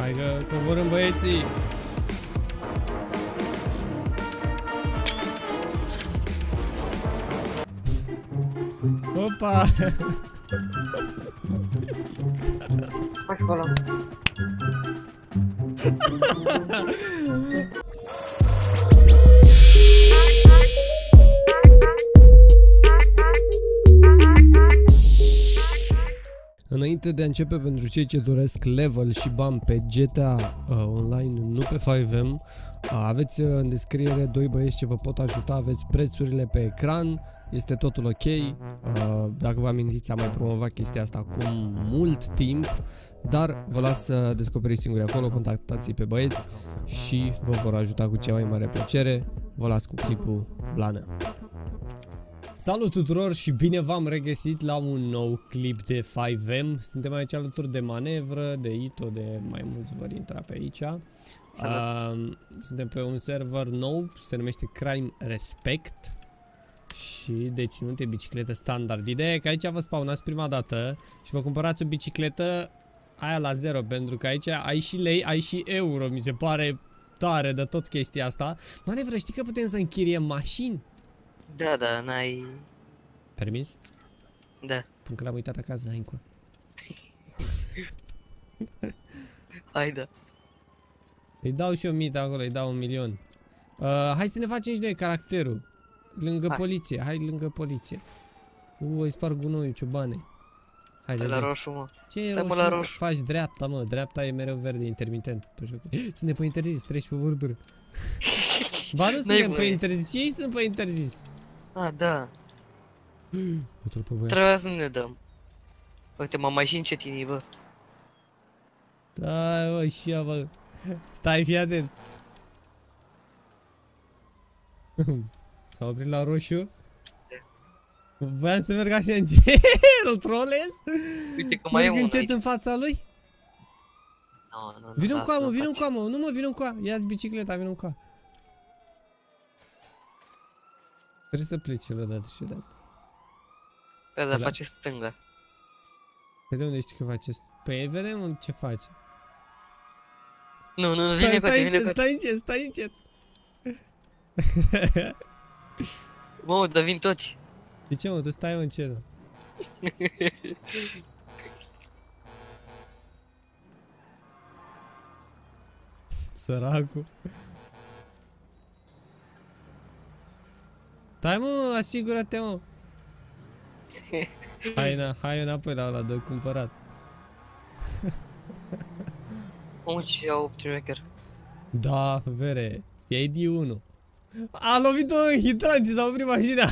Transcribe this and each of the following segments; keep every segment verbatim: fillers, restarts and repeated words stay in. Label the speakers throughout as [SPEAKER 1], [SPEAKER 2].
[SPEAKER 1] Hai că coborâm băieții. Opa!
[SPEAKER 2] Faci acolo.
[SPEAKER 1] Înainte de a începe, pentru cei ce doresc level și bani pe G T A uh, Online, nu pe cinci M, uh, aveți uh, în descriere doi băieți ce vă pot ajuta, aveți prețurile pe ecran, este totul ok. Uh, dacă vă amintiți, am mai promovat chestia asta acum mult timp, dar vă las să descoperiți singuri acolo, contactați-i pe băieți și vă vor ajuta cu cea mai mare plăcere. Vă las cu clipul Blană. Salut tuturor și bine v-am regăsit la un nou clip de cinci M. Suntem aici alături de Manevră, de Ito, de mai mulți vor intra pe aici. Uh, suntem pe un server nou, se numește Crime Respect și deținute bicicletă standard. Ideea e că aici vă spawnați prima dată și vă cumpărați o bicicletă aia la zero, pentru că aici ai și lei, ai și euro. Mi se pare tare de tot chestia asta. Manevră, știi că putem să închiriem mașini?
[SPEAKER 2] Da, da, n-ai...
[SPEAKER 1] Permis?
[SPEAKER 2] Da.
[SPEAKER 1] Până că l-am uitat acasă, hai încă.
[SPEAKER 2] Hai, da.
[SPEAKER 1] Îi dau și o mită acolo, îi dau un milion. Uh, hai să ne facem și noi caracterul. Lângă hai. poliție, hai lângă poliție. U, îi sparg gunoiul, ciobane. Hai,
[SPEAKER 2] stai la roșu, mă.
[SPEAKER 1] Ce e
[SPEAKER 2] roșu, la roșu?
[SPEAKER 1] Faci dreapta, mă, dreapta e mereu verde, intermitent. Suntem pe interzis, treci pe bordură. Ba nu suntem pe interzis, ei sunt pe interzis.
[SPEAKER 2] Ah, da. Trebuia să ne dăm. Uite, m-am mai și încetinit, bă.
[SPEAKER 1] Da, bă, și ea, bă. Stai, fii atent. S-a oprit la roșu. Voiam să merg așa încet, îl trolez.
[SPEAKER 2] Uite că mai e unul
[SPEAKER 1] încet
[SPEAKER 2] aici
[SPEAKER 1] în fața lui.
[SPEAKER 2] No, no, no,
[SPEAKER 1] vino cu amă, vino cu amă, nu mă, vino cu a. Ia-ți bicicleta, vino cu a. Trebuie să pleci el odată și odată.
[SPEAKER 2] Da, da, face stânga.
[SPEAKER 1] Pe de unde știi că face? Păi vedem ce face.
[SPEAKER 2] Nu, nu, nu, vine cu
[SPEAKER 1] stai,
[SPEAKER 2] vine
[SPEAKER 1] încet, stai încet, stai încet.
[SPEAKER 2] Mă, dar vin toți.
[SPEAKER 1] De ce, mă, tu stai încet. Săracul. Stai, mă, asigură-te, mă. Hai, na, hai înapoi la ăla de cumpărat.
[SPEAKER 2] Mă, ce iau tracker.
[SPEAKER 1] Da, vere, e I D unu. A lovit-o în hidrant, s-a oprit mașina.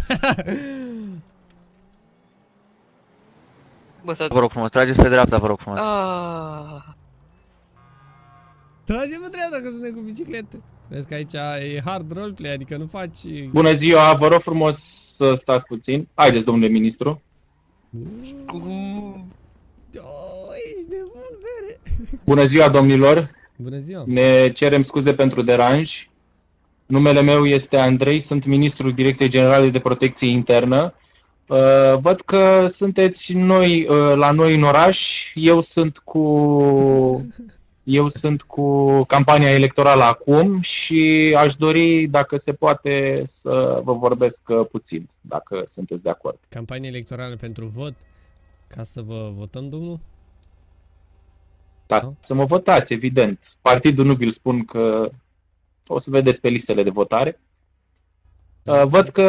[SPEAKER 2] Bă, s-a...
[SPEAKER 3] Vă rog frumos, trageți pe dreapta, vă rog frumos.
[SPEAKER 2] Aaaa.
[SPEAKER 1] Trage pe dreapta că suntem cu biciclete. Vezi că aici e hard roleplay, adică nu faci...
[SPEAKER 4] Bună ziua, vă rog frumos să stați puțin. Haideți, domnule ministru.
[SPEAKER 1] Uuuu. Oh, ești nebun, vere.
[SPEAKER 4] Bună ziua, domnilor.
[SPEAKER 1] Bună ziua.
[SPEAKER 4] Ne cerem scuze pentru deranj. Numele meu este Andrei, sunt ministrul Direcției Generale de Protecție Internă. Uh, văd că sunteți noi uh, la noi în oraș. Eu sunt cu... Eu sunt cu campania electorală acum și aș dori, dacă se poate, să vă vorbesc puțin, dacă sunteți de acord.
[SPEAKER 1] Campania electorală pentru vot? Ca să vă votăm, domnul?
[SPEAKER 4] Da, no? Să mă votați, evident. Partidul nu vi-l spun, că o să vedeți pe listele de votare. Da, văd că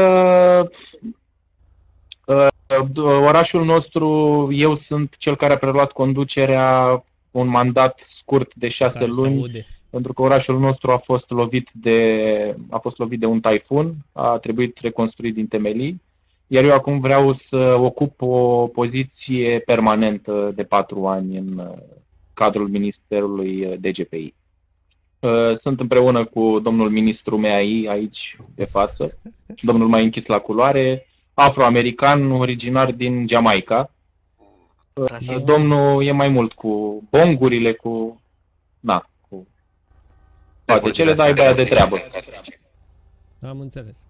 [SPEAKER 4] uh, orașul nostru, eu sunt cel care a preluat conducerea, un mandat scurt de șase luni, pentru că orașul nostru a fost lovit de, a fost lovit de un taifun, a trebuit reconstruit din temelii, iar eu acum vreau să ocup o poziție permanentă de patru ani în cadrul Ministerului D G P I. Sunt împreună cu domnul ministru M A I aici de față, domnul mai închis la culoare, afroamerican, originar din Jamaica. Rasism. Domnul e mai mult cu bongurile, cu... Da, cu toate cele, dar e băiat de treabă.
[SPEAKER 1] Am înțeles.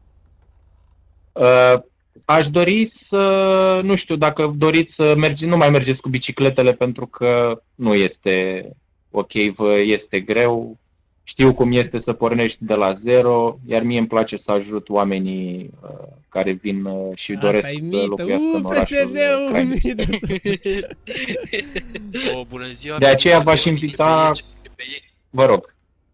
[SPEAKER 4] Uh, aș dori să... Nu știu, dacă doriți să mergeți, nu mai mergeți cu bicicletele, pentru că nu este ok, vă este greu, știu cum este să pornești de la zero, iar mie îmi place să ajut oamenii uh, care vin uh, și
[SPEAKER 1] Asta
[SPEAKER 4] doresc
[SPEAKER 1] e
[SPEAKER 4] să
[SPEAKER 1] mită.
[SPEAKER 4] locuiască
[SPEAKER 1] Uh,
[SPEAKER 4] în orașul
[SPEAKER 1] P S D-ul,
[SPEAKER 4] Craiova.
[SPEAKER 1] mită.
[SPEAKER 5] O, bună ziua.
[SPEAKER 4] De aceea v-aș invita, vă rog.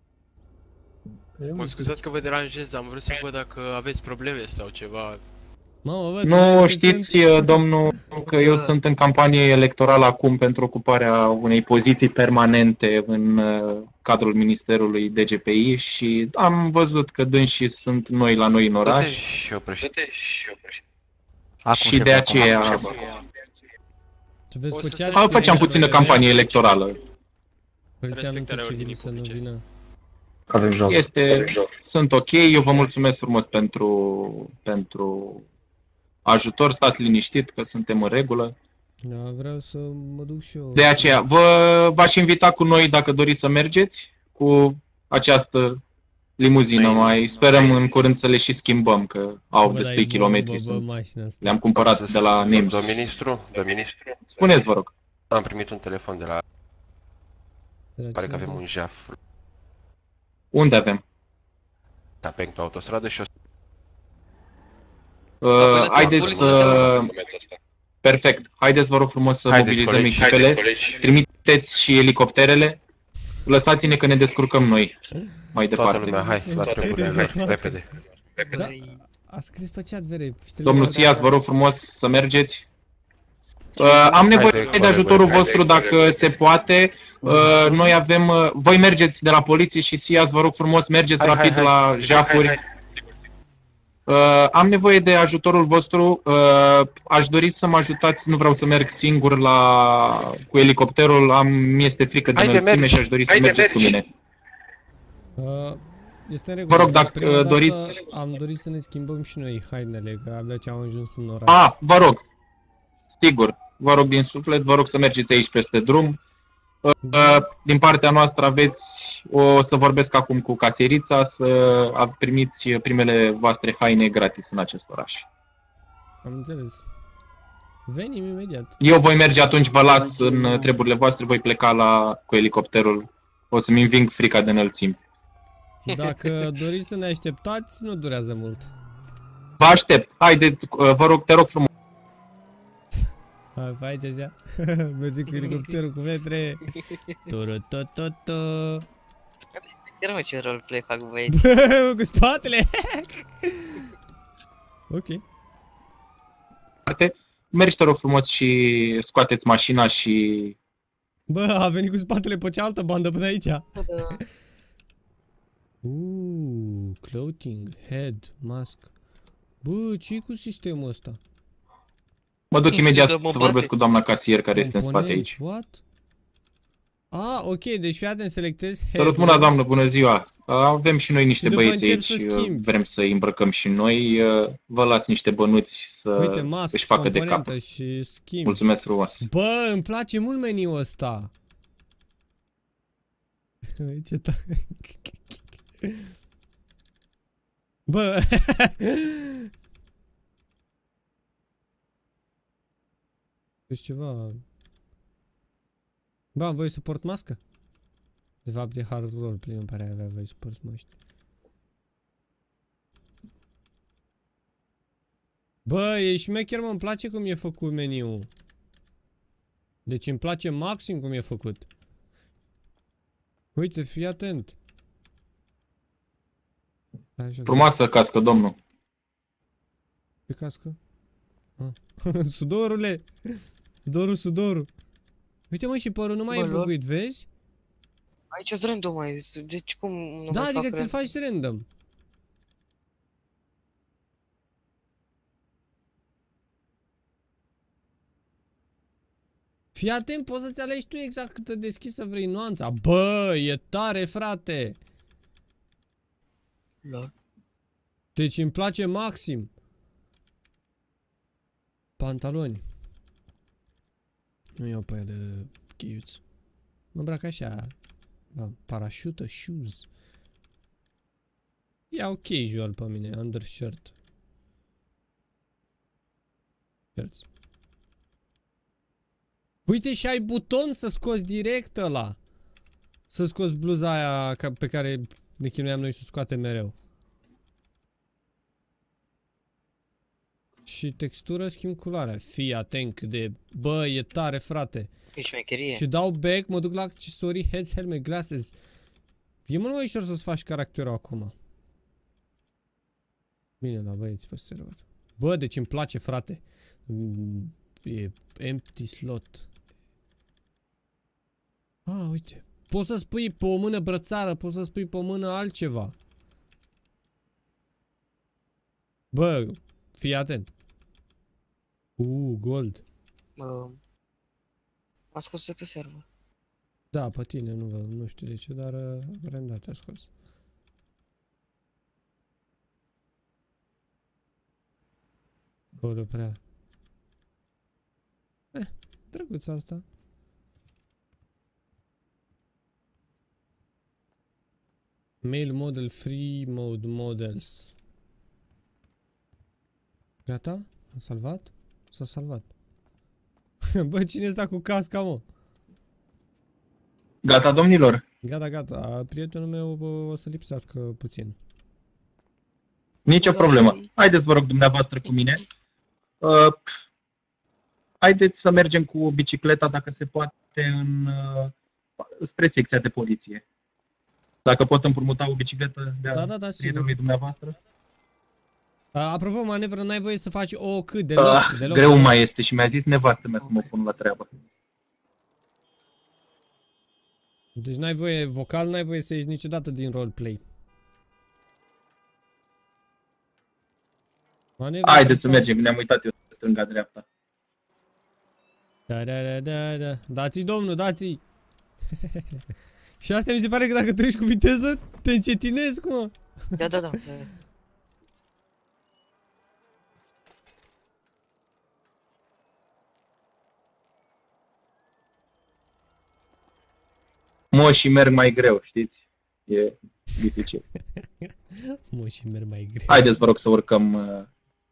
[SPEAKER 5] Mă scuzați că vă deranjez, am vrut să văd dacă aveți probleme sau ceva.
[SPEAKER 1] Mamă, bă, tu
[SPEAKER 4] Nu
[SPEAKER 1] vezi că
[SPEAKER 4] știți,
[SPEAKER 1] sunt-
[SPEAKER 4] domnul, că eu sunt în campanie electorală acum pentru ocuparea unei poziții permanente în uh, cadrul Ministerului D G P I și am văzut că dânsii sunt noi la noi în oraș
[SPEAKER 3] Și oprește.
[SPEAKER 4] și
[SPEAKER 3] șeful,
[SPEAKER 4] de
[SPEAKER 3] acum,
[SPEAKER 4] aceea
[SPEAKER 3] acum, șeful.
[SPEAKER 1] Tu vezi
[SPEAKER 5] O
[SPEAKER 1] pe
[SPEAKER 5] să
[SPEAKER 1] chat,
[SPEAKER 5] fac-
[SPEAKER 1] știi,
[SPEAKER 4] făceam
[SPEAKER 1] că
[SPEAKER 4] puțină
[SPEAKER 1] vrea-
[SPEAKER 4] campanie electorală.
[SPEAKER 1] Îl ce anunță
[SPEAKER 5] Respectarea
[SPEAKER 1] civilii
[SPEAKER 5] ordinii
[SPEAKER 1] să nu
[SPEAKER 5] publice.
[SPEAKER 1] vină.
[SPEAKER 6] Avem joc.
[SPEAKER 4] Este, sunt ok, eu vă mulțumesc frumos pentru, pentru ajutor, stați liniștit că suntem în regulă.
[SPEAKER 1] Da, vreau să mă duc și eu.
[SPEAKER 4] De aceea, vă, v-aș invita cu noi dacă doriți să mergeți cu această limuzină. Mai sperăm în curând să le și schimbăm, că au
[SPEAKER 1] Bă,
[SPEAKER 4] destui
[SPEAKER 1] dai
[SPEAKER 4] kilometri.
[SPEAKER 1] bombă, bă,
[SPEAKER 4] Sunt.
[SPEAKER 1] mașina asta.
[SPEAKER 4] Le-am cumpărat de la Nems.
[SPEAKER 6] Domnul ministru, domnul ministru,
[SPEAKER 4] Spuneți, vă rog.
[SPEAKER 6] am primit un telefon de la...
[SPEAKER 1] De la
[SPEAKER 6] Pare că
[SPEAKER 1] cine?
[SPEAKER 6] avem un jaf
[SPEAKER 4] Unde avem?
[SPEAKER 6] pe autostradă și o să...
[SPEAKER 4] Uh, haideți
[SPEAKER 2] poliția
[SPEAKER 4] să... Perfect. Haideți, vă rog frumos, să
[SPEAKER 6] Haideți,
[SPEAKER 4] mobilizăm
[SPEAKER 6] colegi,
[SPEAKER 4] echipele.
[SPEAKER 6] haideți, colegi.
[SPEAKER 4] Trimiteți și elicopterele. Lăsați-ne că ne descurcăm noi mai
[SPEAKER 6] Toată
[SPEAKER 4] departe.
[SPEAKER 6] lumea, hai, la treburile,
[SPEAKER 1] Toate.
[SPEAKER 6] repede.
[SPEAKER 1] Da, a scris pe chat, vere.
[SPEAKER 4] Domnul Sias, vă rog frumos să mergeți. Uh, am nevoie
[SPEAKER 6] Haide,
[SPEAKER 4] de ajutorul
[SPEAKER 6] haide,
[SPEAKER 4] vostru
[SPEAKER 6] haide,
[SPEAKER 4] dacă se poate. Uh, noi avem... Uh, voi mergeți de la poliție și Sias, vă rog frumos, mergeți
[SPEAKER 6] Hai,
[SPEAKER 4] rapid
[SPEAKER 6] hai,
[SPEAKER 4] la
[SPEAKER 6] hai.
[SPEAKER 4] jafuri.
[SPEAKER 6] Hai, hai.
[SPEAKER 4] Uh, am nevoie de ajutorul vostru. Uh, aș dori să mă ajutați. Nu vreau să merg singur la cu elicopterul. Am mi-este frică de
[SPEAKER 6] Haide,
[SPEAKER 4] înălțime
[SPEAKER 6] mergi.
[SPEAKER 4] și aș dori să
[SPEAKER 6] Haide,
[SPEAKER 4] mergeți cu
[SPEAKER 6] mergi.
[SPEAKER 4] mine.
[SPEAKER 1] Uh, este în regulă.
[SPEAKER 4] Vă rog,
[SPEAKER 1] dar
[SPEAKER 4] dacă,
[SPEAKER 1] prima dată
[SPEAKER 4] doriți-
[SPEAKER 1] Am dorit să ne schimbăm și noi hainele, că abia ce am ajuns în oraș.
[SPEAKER 4] Ah, vă rog. Sigur. Vă rog din suflet, vă rog să mergeți aici peste drum. Uh, din partea noastră aveți, o să vorbesc acum cu caserița, să primiți primele voastre haine gratis în acest oraș.
[SPEAKER 1] Am înțeles. Venim imediat.
[SPEAKER 4] Eu voi merge atunci, vă las în treburile voastre, voi pleca la, cu elicopterul. O să-mi înving frica de înălțimi.
[SPEAKER 1] Dacă doriți să ne așteptați, nu durează mult.
[SPEAKER 4] Vă aștept. Haide, vă rog, te rog frumos.
[SPEAKER 1] Hai, faci așa. Merge cu elicopterul cu metre. Turu-tu-tu-tu.
[SPEAKER 2] Chiar mă, ce roleplay fac băieți.
[SPEAKER 1] Cu spatele. Ok.
[SPEAKER 4] Mergi, te rog frumos, și scoateți mașina și...
[SPEAKER 1] Bă, a venit cu spatele pe cealaltă bandă până aici.
[SPEAKER 2] Da.
[SPEAKER 1] Uuu, clothing, head, mask. Bă, ce cu sistemul ăsta?
[SPEAKER 4] Mă duc imediat
[SPEAKER 2] Dă-mă
[SPEAKER 4] să
[SPEAKER 2] bate.
[SPEAKER 4] vorbesc cu doamna casier care este în spate
[SPEAKER 1] Component,
[SPEAKER 4] aici.
[SPEAKER 1] What? Ah, ok, deci fii atent, selectez head.
[SPEAKER 4] Sărut mâna, doamnă, bună ziua! Avem și noi niște
[SPEAKER 1] Și după
[SPEAKER 4] băieți
[SPEAKER 1] încep
[SPEAKER 4] aici,
[SPEAKER 1] să schimb.
[SPEAKER 4] vrem să îi îmbrăcăm și noi. Vă las niște bănuți să
[SPEAKER 1] Uite, mask,
[SPEAKER 4] își facă de cap.
[SPEAKER 1] componentă și schimb.
[SPEAKER 4] Mulțumesc frumos!
[SPEAKER 1] Bă, îmi place mult meniul ăsta. Ce tare. Bă. Ești ceva... Bă, am voie să port mască? De fapt, e hard roleplay, nu pare avea voie să porți măști. Bă, e șmecher, mă, îmi place cum e făcut meniul. Deci îmi place maxim cum e făcut. Uite, fii atent. Așa,
[SPEAKER 4] Frumoasă cască, domnul!
[SPEAKER 1] pe cască. Ah. Sudorule! Sudorul, sudorul. Uite, mă, și părul nu mai
[SPEAKER 2] Bă,
[SPEAKER 1] e
[SPEAKER 2] lor.
[SPEAKER 1] buguit, vezi?
[SPEAKER 2] Aici sunt random mai zis. Deci cum nu
[SPEAKER 1] Da,
[SPEAKER 2] mai
[SPEAKER 1] adică
[SPEAKER 2] fac
[SPEAKER 1] ți-l
[SPEAKER 2] random?
[SPEAKER 1] faci random. Fii atent, poți să-ți alegi tu exact cât de deschisă vrei nuanța. Bă, e tare, frate!
[SPEAKER 2] Lol.
[SPEAKER 1] Deci îmi place maxim. Pantaloni. Nu iau pe aia de cheiuț. Mă îmbrac așa. Da, parașută, shoes. Iau casual pe mine, undershirt. Shirts. Uite, și ai buton să scoți direct ăla. Să scoți bluza aia ca, pe care ne chinuiam noi să o scoatem mereu. Și textură schimb culoarea. Fii atent cât de... Bă, e tare, frate.
[SPEAKER 2] E șmecherie.
[SPEAKER 1] Și dau back, mă duc la accesorii, heads, helmet, glasses. E mult mai ușor să-ți faci caracterul acum. Bine, la băieți pe server. Bă, deci îmi place, frate. E empty slot. Ah, uite. Poți să spui pe o mână brățară, poți să spui pe o mână altceva. Bă, fii atent. Uuu, gold.
[SPEAKER 2] Bă, m-a scos de pe server.
[SPEAKER 1] Da, pe tine, nu, nu știu de ce, dar random te-a scos. Bă, prea. Eh, drăguț asta. Mail model free mode models. Gata? Am salvat? S-a salvat. Bă, cine stă cu casca, mă?
[SPEAKER 4] Gata, domnilor?
[SPEAKER 1] Gata, gata. Prietenul meu o să lipsească puțin.
[SPEAKER 4] Nicio problemă. Haideți, vă rog, dumneavoastră cu mine. Uh, haideți să mergem cu bicicleta, dacă se poate, în, uh, spre secția de poliție. Dacă pot împrumuta o bicicletă de a
[SPEAKER 1] da, da, da,
[SPEAKER 4] prietenului dumneavoastră.
[SPEAKER 1] Uh, apropo, manevră, n-ai voie să faci o cât deloc,
[SPEAKER 4] Uh,
[SPEAKER 1] deloc.
[SPEAKER 4] greu mai este și mi-a zis nevastă mea să mă pun la treabă.
[SPEAKER 1] Deci n-ai voie vocal, n-ai voie să ieși niciodată din roleplay.
[SPEAKER 4] Haideți să mergem, ne-am uitat eu stânga-dreapta.
[SPEAKER 1] Da, da, da, da, da. Dați-i, domnul, dați-i! Și asta mi se pare că dacă treci cu viteză, te încetinezi, cum?
[SPEAKER 2] Da, da, da. da.
[SPEAKER 4] Moșii merg mai greu, știți? E dificil.
[SPEAKER 1] Moșii merg mai greu.
[SPEAKER 4] Haideți, vă rog, să urcăm uh,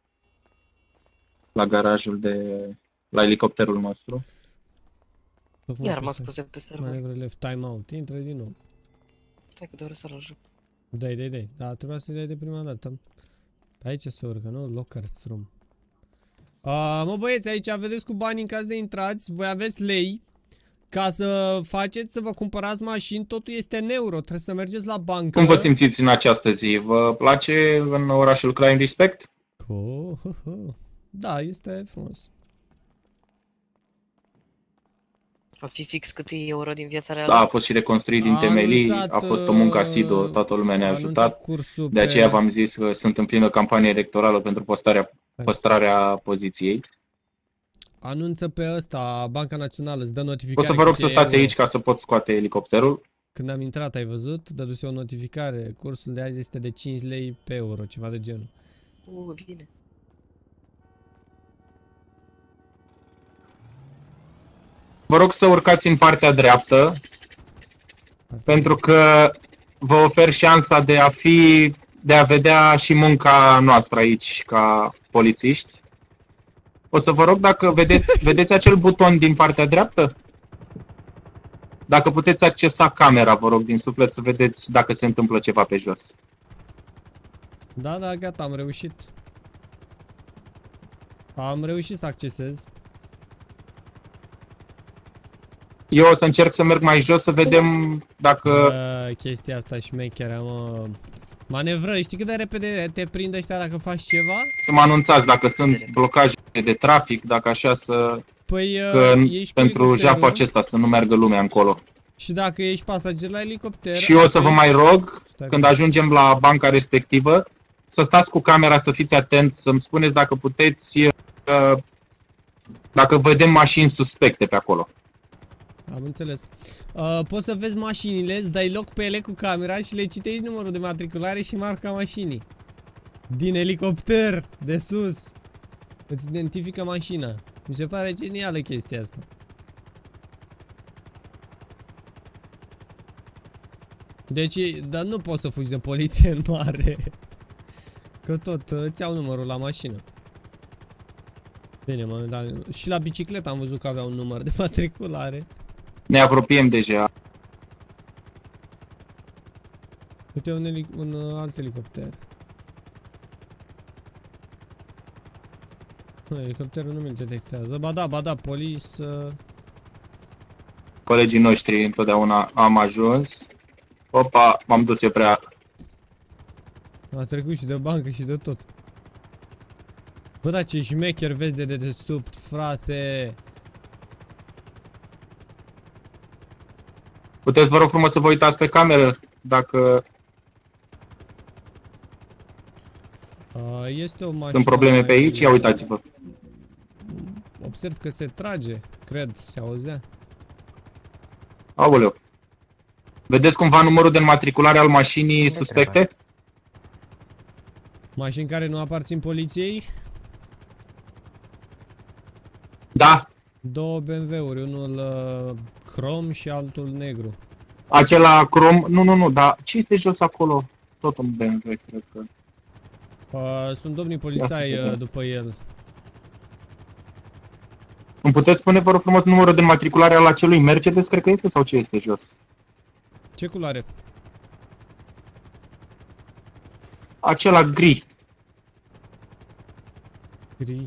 [SPEAKER 4] la garajul de... la elicopterul nostru.
[SPEAKER 2] Iar m-a scos de pe server.
[SPEAKER 1] Manevră left timeout. Intră din nou.
[SPEAKER 2] Stai că doar să la joc.
[SPEAKER 1] Dai, dai, dai. Da, trebuia să-i dai de prima dată. Pe aici se urcă, nu? Lockers room. Uh, mă băieți, aici vedeți cu bani în caz de intrați. Voi aveți lei. Ca să faceți, să vă cumpărați mașini, totul este în euro. Trebuie să mergeți la bancă.
[SPEAKER 4] Cum vă simțiți în această zi? Vă place în orașul Crime Respect?
[SPEAKER 1] Oh, oh, oh. Da, este frumos.
[SPEAKER 2] Va fi fix cât e euro din viața reală?
[SPEAKER 4] Da, a fost și reconstruit din
[SPEAKER 1] A
[SPEAKER 4] temelii,
[SPEAKER 1] anunțat,
[SPEAKER 4] a fost o muncă asiduă, toată lumea ne-a
[SPEAKER 1] a
[SPEAKER 4] ajutat.
[SPEAKER 1] cursul
[SPEAKER 4] De
[SPEAKER 1] pe-
[SPEAKER 4] aceea v-am zis că sunt în plină campanie electorală pentru păstrarea, păstrarea poziției.
[SPEAKER 1] Anunță pe ăsta, Banca Națională, îți dă notificare.
[SPEAKER 4] O să vă rog
[SPEAKER 1] cât
[SPEAKER 4] să
[SPEAKER 1] e
[SPEAKER 4] stați
[SPEAKER 1] euro.
[SPEAKER 4] aici ca să pot scoate elicopterul.
[SPEAKER 1] Când am intrat, ai văzut? Dăduse o notificare. Cursul de azi este de cinci lei pe euro, ceva de genul.
[SPEAKER 2] Uh, bine.
[SPEAKER 4] Vă rog să urcați în partea dreaptă, pentru că vă ofer șansa de a fi, de a vedea și munca noastră aici ca polițiști. O să vă rog dacă vedeți, vedeți acel buton din partea dreaptă? Dacă puteți accesa camera, vă rog din suflet să vedeți dacă se întâmplă ceva pe jos.
[SPEAKER 1] Da, da, gata, am reușit. Am reușit să accesez.
[SPEAKER 4] Eu o să încerc să merg mai jos să vedem dacă...
[SPEAKER 1] Bă, chestia asta șmecheră, mă. Manevră, știi cât de repede te prind ăștia dacă faci ceva?
[SPEAKER 4] Să mă anunțați dacă sunt blocaje de trafic, dacă așa să...
[SPEAKER 1] Păi,
[SPEAKER 4] Că
[SPEAKER 1] uh, ești cu
[SPEAKER 4] pentru
[SPEAKER 1] elicopterul
[SPEAKER 4] jaful acesta să nu meargă lumea încolo.
[SPEAKER 1] și dacă ești pasager la elicopter...
[SPEAKER 4] Și eu o să vă mai rog,
[SPEAKER 1] Stai
[SPEAKER 4] când
[SPEAKER 1] că-
[SPEAKER 4] ajungem la banca respectivă, să stați cu camera, să fiți atenți, să-mi spuneți dacă puteți, uh, dacă vedem mașini suspecte pe acolo.
[SPEAKER 1] Am înțeles. Uh, poți să vezi mașinile, îți dai loc pe ele cu camera și le citești numărul de matriculare și marca mașinii. Din elicopter, de sus. Îți identifică mașina. Mi se pare genială chestia asta. Deci, dar nu poți să fugi de poliție în mare. Că tot îți iau numărul la mașină. Bine, mă, dar și la bicicletă am văzut că avea un număr de matriculare.
[SPEAKER 4] Ne apropiem deja.
[SPEAKER 1] Uite un, elic un uh, alt elicopter. Nu, elicopterul nu mi-l detectează. Ba da, ba da, police... Uh...
[SPEAKER 4] Colegii noștri întotdeauna am ajuns. Opa, m-am dus eu prea.
[SPEAKER 1] A trecut și de bancă și de tot. Bă, da, ce șmecher vezi de dedesubt, frate.
[SPEAKER 4] Puteți, vă rog frumos, să vă uitați pe cameră, dacă
[SPEAKER 1] Uh, este o mașină...
[SPEAKER 4] sunt probleme pe aici. Ia uitați-vă.
[SPEAKER 1] Observ că se trage, cred, se auzea.
[SPEAKER 4] Aoleu. Vedeți cumva numărul de înmatriculare al mașinii suspecte?
[SPEAKER 1] Mașini care nu aparțin poliției?
[SPEAKER 4] Da.
[SPEAKER 1] Două B M W-uri, unul uh, crom și altul negru.
[SPEAKER 4] Acela crom... Nu, nu, nu, dar ce este jos acolo? Tot un B M W, cred că.
[SPEAKER 1] Uh, sunt domnii polițai uh, după el.
[SPEAKER 4] Îmi puteți spune, vă rog frumos, numărul de înmatriculare al acelui Mercedes, cred că este, sau ce este jos?
[SPEAKER 1] Ce culoare?
[SPEAKER 4] Acela gri.
[SPEAKER 1] Gri.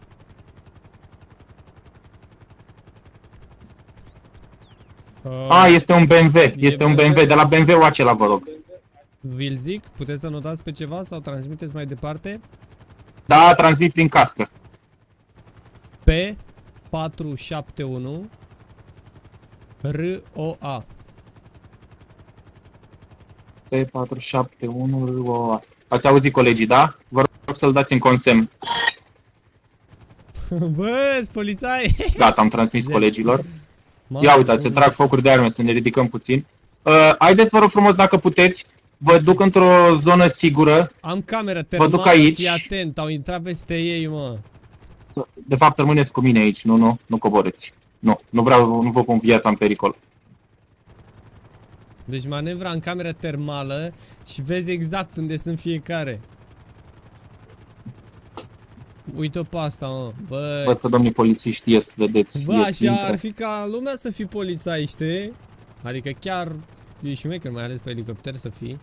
[SPEAKER 1] Uh,
[SPEAKER 4] A, este un B M W, este un B M W, de la B M W-ul acela, vă rog.
[SPEAKER 1] Vi-l zic? Puteți să notați pe ceva sau transmiteți mai departe?
[SPEAKER 4] Da, transmit prin cască.
[SPEAKER 1] P patru șapte unu R O A.
[SPEAKER 4] P patru șapte unu R O A. Ați auzit, colegii, da? Vă rog să-l dați în consemn.
[SPEAKER 1] Bă, polițai!
[SPEAKER 4] Gata, am transmis colegilor. Ia uitați, se trag focuri de arme, să ne ridicăm puțin. Uh, haideți, vă rog frumos, dacă puteți, vă duc într-o zonă sigură.
[SPEAKER 1] Am cameră termală,
[SPEAKER 4] vă duc aici.
[SPEAKER 1] fii atent, au intrat peste ei, mă.
[SPEAKER 4] De fapt, rămâneți cu mine aici, nu, nu, nu coborâți. Nu, nu vreau, nu vă pun viața în pericol.
[SPEAKER 1] Deci manevra în cameră termală și vezi exact unde sunt fiecare. Uite-o pe asta, mă. Bă,
[SPEAKER 4] Văd că domnii polițiști ies, vedeți.
[SPEAKER 1] Bă,
[SPEAKER 4] ies,
[SPEAKER 1] așa
[SPEAKER 4] intră.
[SPEAKER 1] ar fi ca lumea să fii polițai, știi? Adică chiar e șmecher, mai ales pe elicopter să fii.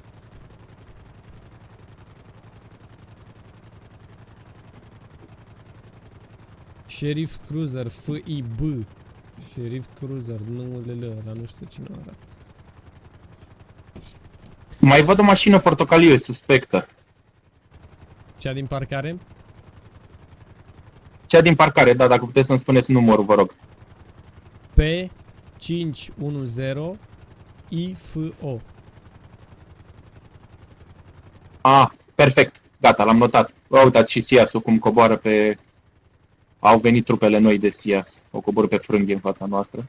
[SPEAKER 1] Sheriff Cruiser, F I B. Sheriff Cruiser, nu L L, ăla nu știu cine arată.
[SPEAKER 4] Mai văd o mașină portocalie suspectă.
[SPEAKER 1] Cea din parcare?
[SPEAKER 4] Cea din parcare, da, dacă puteți să-mi spuneți numărul, vă rog.
[SPEAKER 1] P cinci unu zero I F O.
[SPEAKER 4] Ah, perfect. Gata, l-am notat. Vă uitați și S I A S-ul cum coboară pe... Au venit trupele noi de S I A S. O coboră pe frânghie în fața noastră.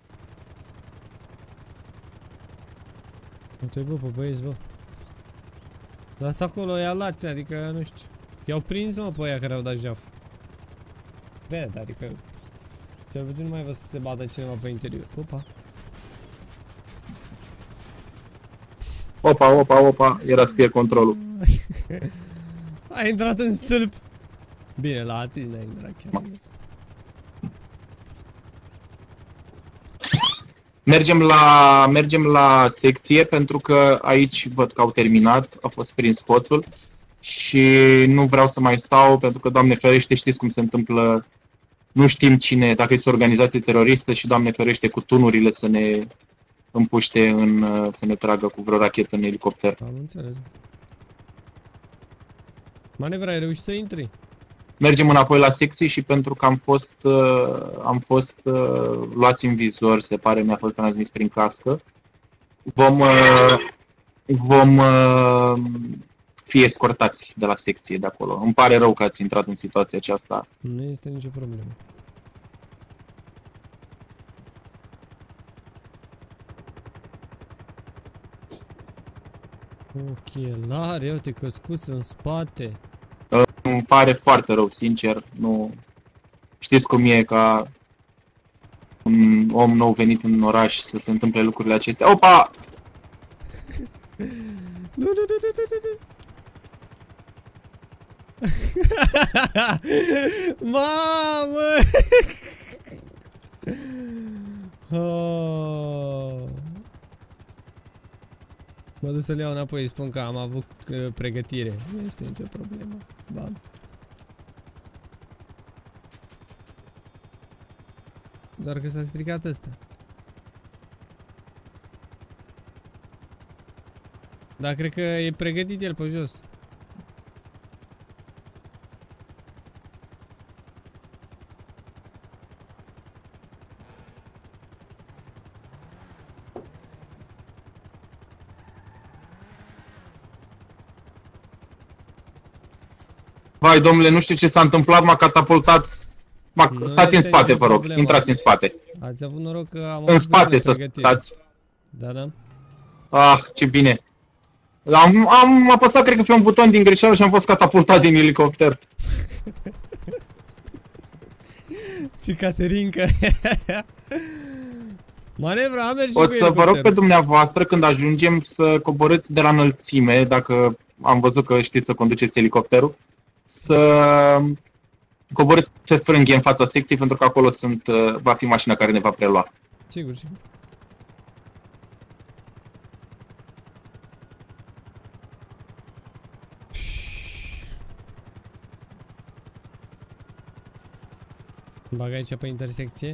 [SPEAKER 1] Uite, bă, pe băieți, bă. Lasă acolo, ia lați, adică, nu știu. I-au prins, mă, pe aia care au dat jaf. Cred, adică... Cel puțin nu mai văd să se bată cineva pe interior. Opa.
[SPEAKER 4] Opa, opa, opa, era să fie controlul.
[SPEAKER 1] A intrat în stâlp. Bine, la tine a intrat chiar.
[SPEAKER 4] Mergem la, mergem la secție pentru că aici văd că au terminat, a fost prins spotul și nu vreau să mai stau pentru că, Doamne ferește, știți cum se întâmplă, nu știm cine, dacă este o organizație teroristă și, Doamne ferește, cu tunurile să ne împuște în, să ne tragă cu vreo rachetă în elicopter.
[SPEAKER 1] Am înțeles. Manevra, ai reușit să intri?
[SPEAKER 4] Mergem înapoi la secții și pentru că am fost, uh, am fost uh, luați în vizor, se pare, mi-a fost transmis prin cască, vom, uh, vom uh, fi escortați de la secție de acolo. Îmi pare rău că ați intrat în situația aceasta.
[SPEAKER 1] Nu este nicio problemă. Ochelari, iau te căscuți în spate.
[SPEAKER 4] Uh, îmi pare foarte rău, sincer. Nu... Știți cum e ca un om nou venit în oraș să se întâmple lucrurile acestea. Opa!
[SPEAKER 1] Nu, nu, nu, nu, nu, nu. Mamă! Oh. Mă duc să le iau înapoi, spun că am avut uh, pregătire. Nu este nicio problemă. Da. Doar că s-a stricat ăsta. Dar cred că e pregătit el pe jos.
[SPEAKER 4] Vai, domnule, nu știu ce s-a întâmplat, m-a catapultat. Stați în spate, vă rog, intrați în spate.
[SPEAKER 1] Ați avut noroc că am
[SPEAKER 4] în spate să stați.
[SPEAKER 1] Da, da.
[SPEAKER 4] Ah, ce bine. Am, am apăsat, cred că, pe un buton din greșeală și am fost catapultat din elicopter.
[SPEAKER 1] Ți Caterinca. Manevra, am mers și
[SPEAKER 4] o să
[SPEAKER 1] cu
[SPEAKER 4] vă rog pe dumneavoastră, când ajungem, să coborâți de la înălțime, dacă am văzut că știți să conduceți elicopterul, să coborâți pe frânghie în fața secției, pentru că acolo sunt, va fi mașina care ne va prelua.
[SPEAKER 1] Sigur, sigur. Bag aici pe intersecție.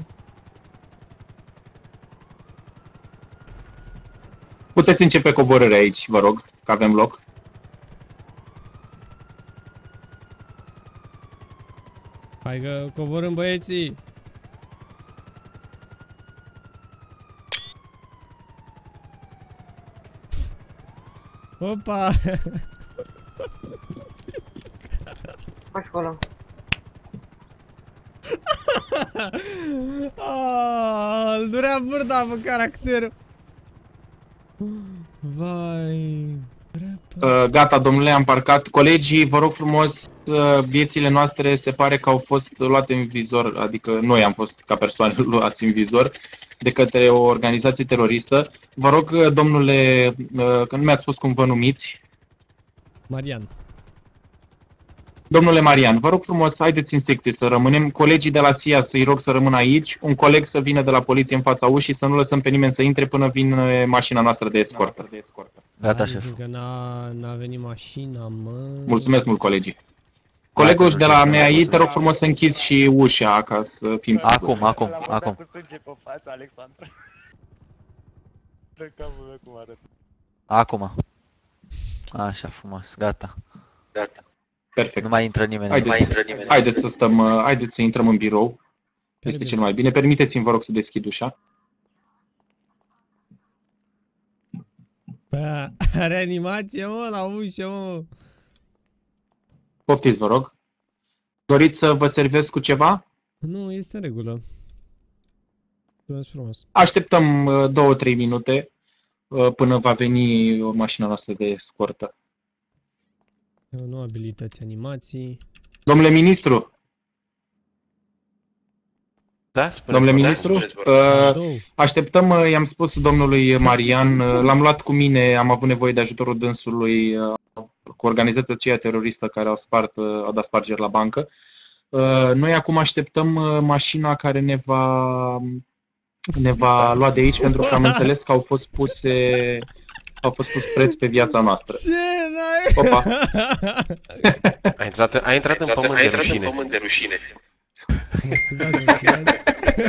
[SPEAKER 4] Puteți începe coborârea aici, vă rog, că avem loc.
[SPEAKER 1] Hai că coborâm, băieții! Opa!
[SPEAKER 2] Faci acolo.
[SPEAKER 1] Aaaa, îl durea burda pe caracterul. Vai.
[SPEAKER 4] Uh, gata, domnule, am parcat. Colegii, vă rog frumos, uh, viețile noastre se pare că au fost luate în vizor, adică noi am fost ca persoane luați în vizor de către o organizație teroristă. Vă rog, domnule, uh, că nu mi-ați spus cum vă numiți.
[SPEAKER 1] Marian.
[SPEAKER 4] Domnule Marian, vă rog frumos, haideți în secție să rămânem. Colegii de la S I A să-i rog să rămână aici, un coleg să vină de la poliție în fața ușii, să nu lăsăm pe nimeni să intre până vine mașina noastră de escortă.
[SPEAKER 3] Gata, șef.
[SPEAKER 1] Că n-a venit mașina, mă.
[SPEAKER 4] Mulțumesc mult, colegii. Colegul de la M A I, te rog frumos să închizi și ușa ca să fim siguri.
[SPEAKER 3] Acum, acum, acum. Acum. Așa, frumos, gata. Gata.
[SPEAKER 4] Perfect.
[SPEAKER 3] Nu mai intră nimeni.
[SPEAKER 4] Haideți,
[SPEAKER 3] nu mai intră nimeni.
[SPEAKER 4] Haideți să stăm, haideți să intrăm în birou. Este cel mai bine. Permiteți-mi, vă rog, să deschid ușa.
[SPEAKER 1] Bă, reanimație, mă, la ușă, mă.
[SPEAKER 4] Poftiți, vă rog. Doriți să vă servesc cu ceva?
[SPEAKER 1] Nu, este în regulă. Mulțumesc frumos.
[SPEAKER 4] Așteptăm două trei minute până va veni mașina noastră de escortă.
[SPEAKER 1] Nu abilități, animații.
[SPEAKER 4] Domnule ministru.
[SPEAKER 6] Da,
[SPEAKER 4] Domnule ministru, uh, așteptăm, i-am spus domnului Marian, l-am luat cu mine, am avut nevoie de ajutorul dânsului uh, cu organizația aceea teroristă care au spart, uh, au dat spargeri la bancă. Uh, noi acum așteptăm uh, mașina care ne va, ne va lua de aici, pentru că am înțeles că au fost puse, au fost pus preț pe viața noastră.
[SPEAKER 1] Ce n-ai?
[SPEAKER 4] Opa!
[SPEAKER 6] A intrat, a intrat în pământ de rușine. Pământ de rușine.
[SPEAKER 1] Mă scuzați, mă scuzați.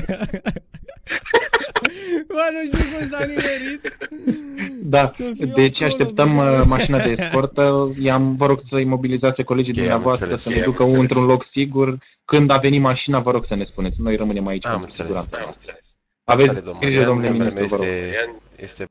[SPEAKER 1] Bă, nu știu cum s-a nimerit.
[SPEAKER 4] Da, deci așteptăm uh, mașina de escortă. I-am, vă rog să imobilizați pe colegii okay, dumneavoastră să ne ducă într-un loc sigur. Când a venit mașina, vă rog să ne spuneți. Noi rămânem aici
[SPEAKER 6] am
[SPEAKER 4] pentru siguranța noastră.
[SPEAKER 6] Înțeles.
[SPEAKER 4] Aveți grijă, domnule ministru, vă rog.
[SPEAKER 6] Este...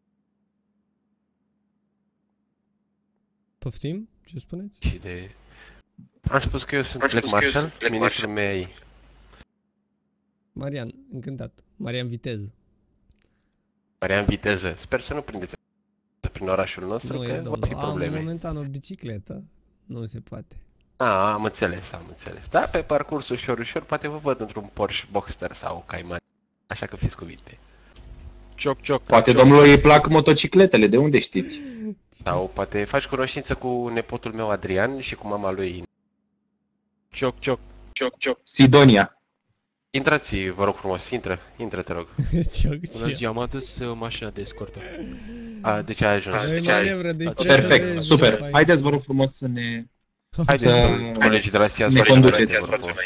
[SPEAKER 1] Poftim? Ce spuneți?
[SPEAKER 6] Și de... Am spus că eu sunt Black Marshal, ministrul M A I.
[SPEAKER 1] Marian, încântat. Marian Vitez.
[SPEAKER 6] Marian Viteză. Sper să nu prindeți prin orașul nostru,
[SPEAKER 1] nu
[SPEAKER 6] că
[SPEAKER 1] e,
[SPEAKER 6] vor fi probleme.
[SPEAKER 1] Am momentan o bicicletă. Nu se poate.
[SPEAKER 6] A, am înțeles, am înțeles. Da, pe parcurs ușor, ușor, poate vă văd într-un Porsche Boxster sau Cayman. Așa că fiți cuvinte.
[SPEAKER 5] Cioc, cioc.
[SPEAKER 4] Poate
[SPEAKER 5] cioc.
[SPEAKER 4] domnului îi plac motocicletele, de unde știți?
[SPEAKER 6] Sau poate faci cunoștință cu nepotul meu Adrian și cu mama lui.
[SPEAKER 5] Cioc, cioc. Cioc, cioc.
[SPEAKER 4] Sidonia.
[SPEAKER 6] Intrați, vă rog frumos, intră, intră, te rog.
[SPEAKER 1] Cioc,
[SPEAKER 5] Bună ziua, am adus uh, mașina de escortă.
[SPEAKER 6] A, deci ai ajuns.
[SPEAKER 1] Băi,
[SPEAKER 6] Deci ai...
[SPEAKER 1] manevră, deci trebuie să
[SPEAKER 4] Perfect,
[SPEAKER 1] vezi
[SPEAKER 4] super.
[SPEAKER 1] după aici.
[SPEAKER 4] Haideți, vă rog frumos să ne...
[SPEAKER 6] Haideți,
[SPEAKER 4] să
[SPEAKER 6] colegii de la S I A
[SPEAKER 4] ne
[SPEAKER 6] S
[SPEAKER 4] conduceți.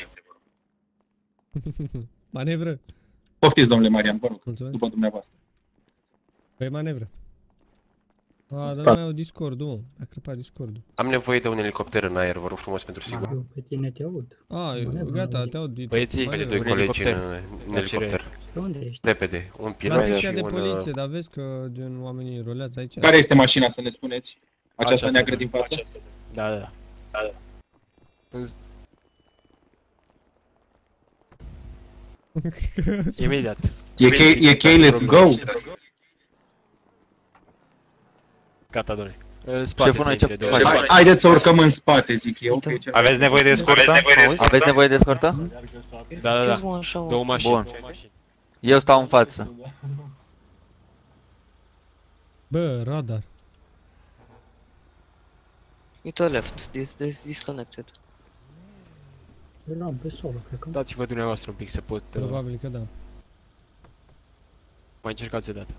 [SPEAKER 1] Manevră.
[SPEAKER 4] Poftiți, domnule Marian, vă rog,
[SPEAKER 1] Mulțumesc.
[SPEAKER 4] după dumneavoastră.
[SPEAKER 1] Păi manevră. A, dar nu mai au Discord-ul, mă. A crăpat Discord-ul.
[SPEAKER 6] Am nevoie de un elicopter în aer, vă rog frumos pentru sigur.
[SPEAKER 7] Eu pe tine te aud.
[SPEAKER 1] A,
[SPEAKER 7] Manevră,
[SPEAKER 1] gata,
[SPEAKER 7] auzi.
[SPEAKER 1] te aud.
[SPEAKER 5] Băieții,
[SPEAKER 6] Cele
[SPEAKER 1] Manevră.
[SPEAKER 6] doi
[SPEAKER 5] un
[SPEAKER 6] colegi în,
[SPEAKER 5] elicopter.
[SPEAKER 6] în
[SPEAKER 5] La
[SPEAKER 6] elicopter.
[SPEAKER 7] Pe unde ești?
[SPEAKER 6] Repede, un
[SPEAKER 1] La
[SPEAKER 6] pilot
[SPEAKER 1] secția
[SPEAKER 6] și
[SPEAKER 1] de
[SPEAKER 6] un...
[SPEAKER 1] poliție,
[SPEAKER 6] uh,
[SPEAKER 1] dar vezi că gen oamenii rolează aici.
[SPEAKER 4] Care este mașina, să ne spuneți? Această
[SPEAKER 5] Aceasta,
[SPEAKER 4] neagră
[SPEAKER 5] da.
[SPEAKER 4] din față?
[SPEAKER 5] Da, da, da. da, da. Îți- Imediat.
[SPEAKER 4] E, key, e keyless go?
[SPEAKER 5] Gata, doamne. În spate
[SPEAKER 3] Șeful,
[SPEAKER 5] să
[SPEAKER 3] noi ce
[SPEAKER 5] intre,
[SPEAKER 3] facem?
[SPEAKER 5] două.
[SPEAKER 4] Haideți să urcăm în spate, zic eu. că e cel mai-
[SPEAKER 8] Aveți nevoie de escortă?
[SPEAKER 2] Auzi?
[SPEAKER 3] Aveți nevoie de escortă?
[SPEAKER 5] Da, da,
[SPEAKER 2] Câți
[SPEAKER 5] da.
[SPEAKER 2] mă așa, mă?
[SPEAKER 5] Două mașini.
[SPEAKER 3] Bun. Eu stau în față.
[SPEAKER 1] Bă, radar.
[SPEAKER 2] E to left, this, this disconnected.
[SPEAKER 7] Îl luam pe solo, cred că.
[SPEAKER 5] Dați-vă dumneavoastră un pic să pot... uh,
[SPEAKER 1] Probabil că da.
[SPEAKER 5] Mai încercați o dată.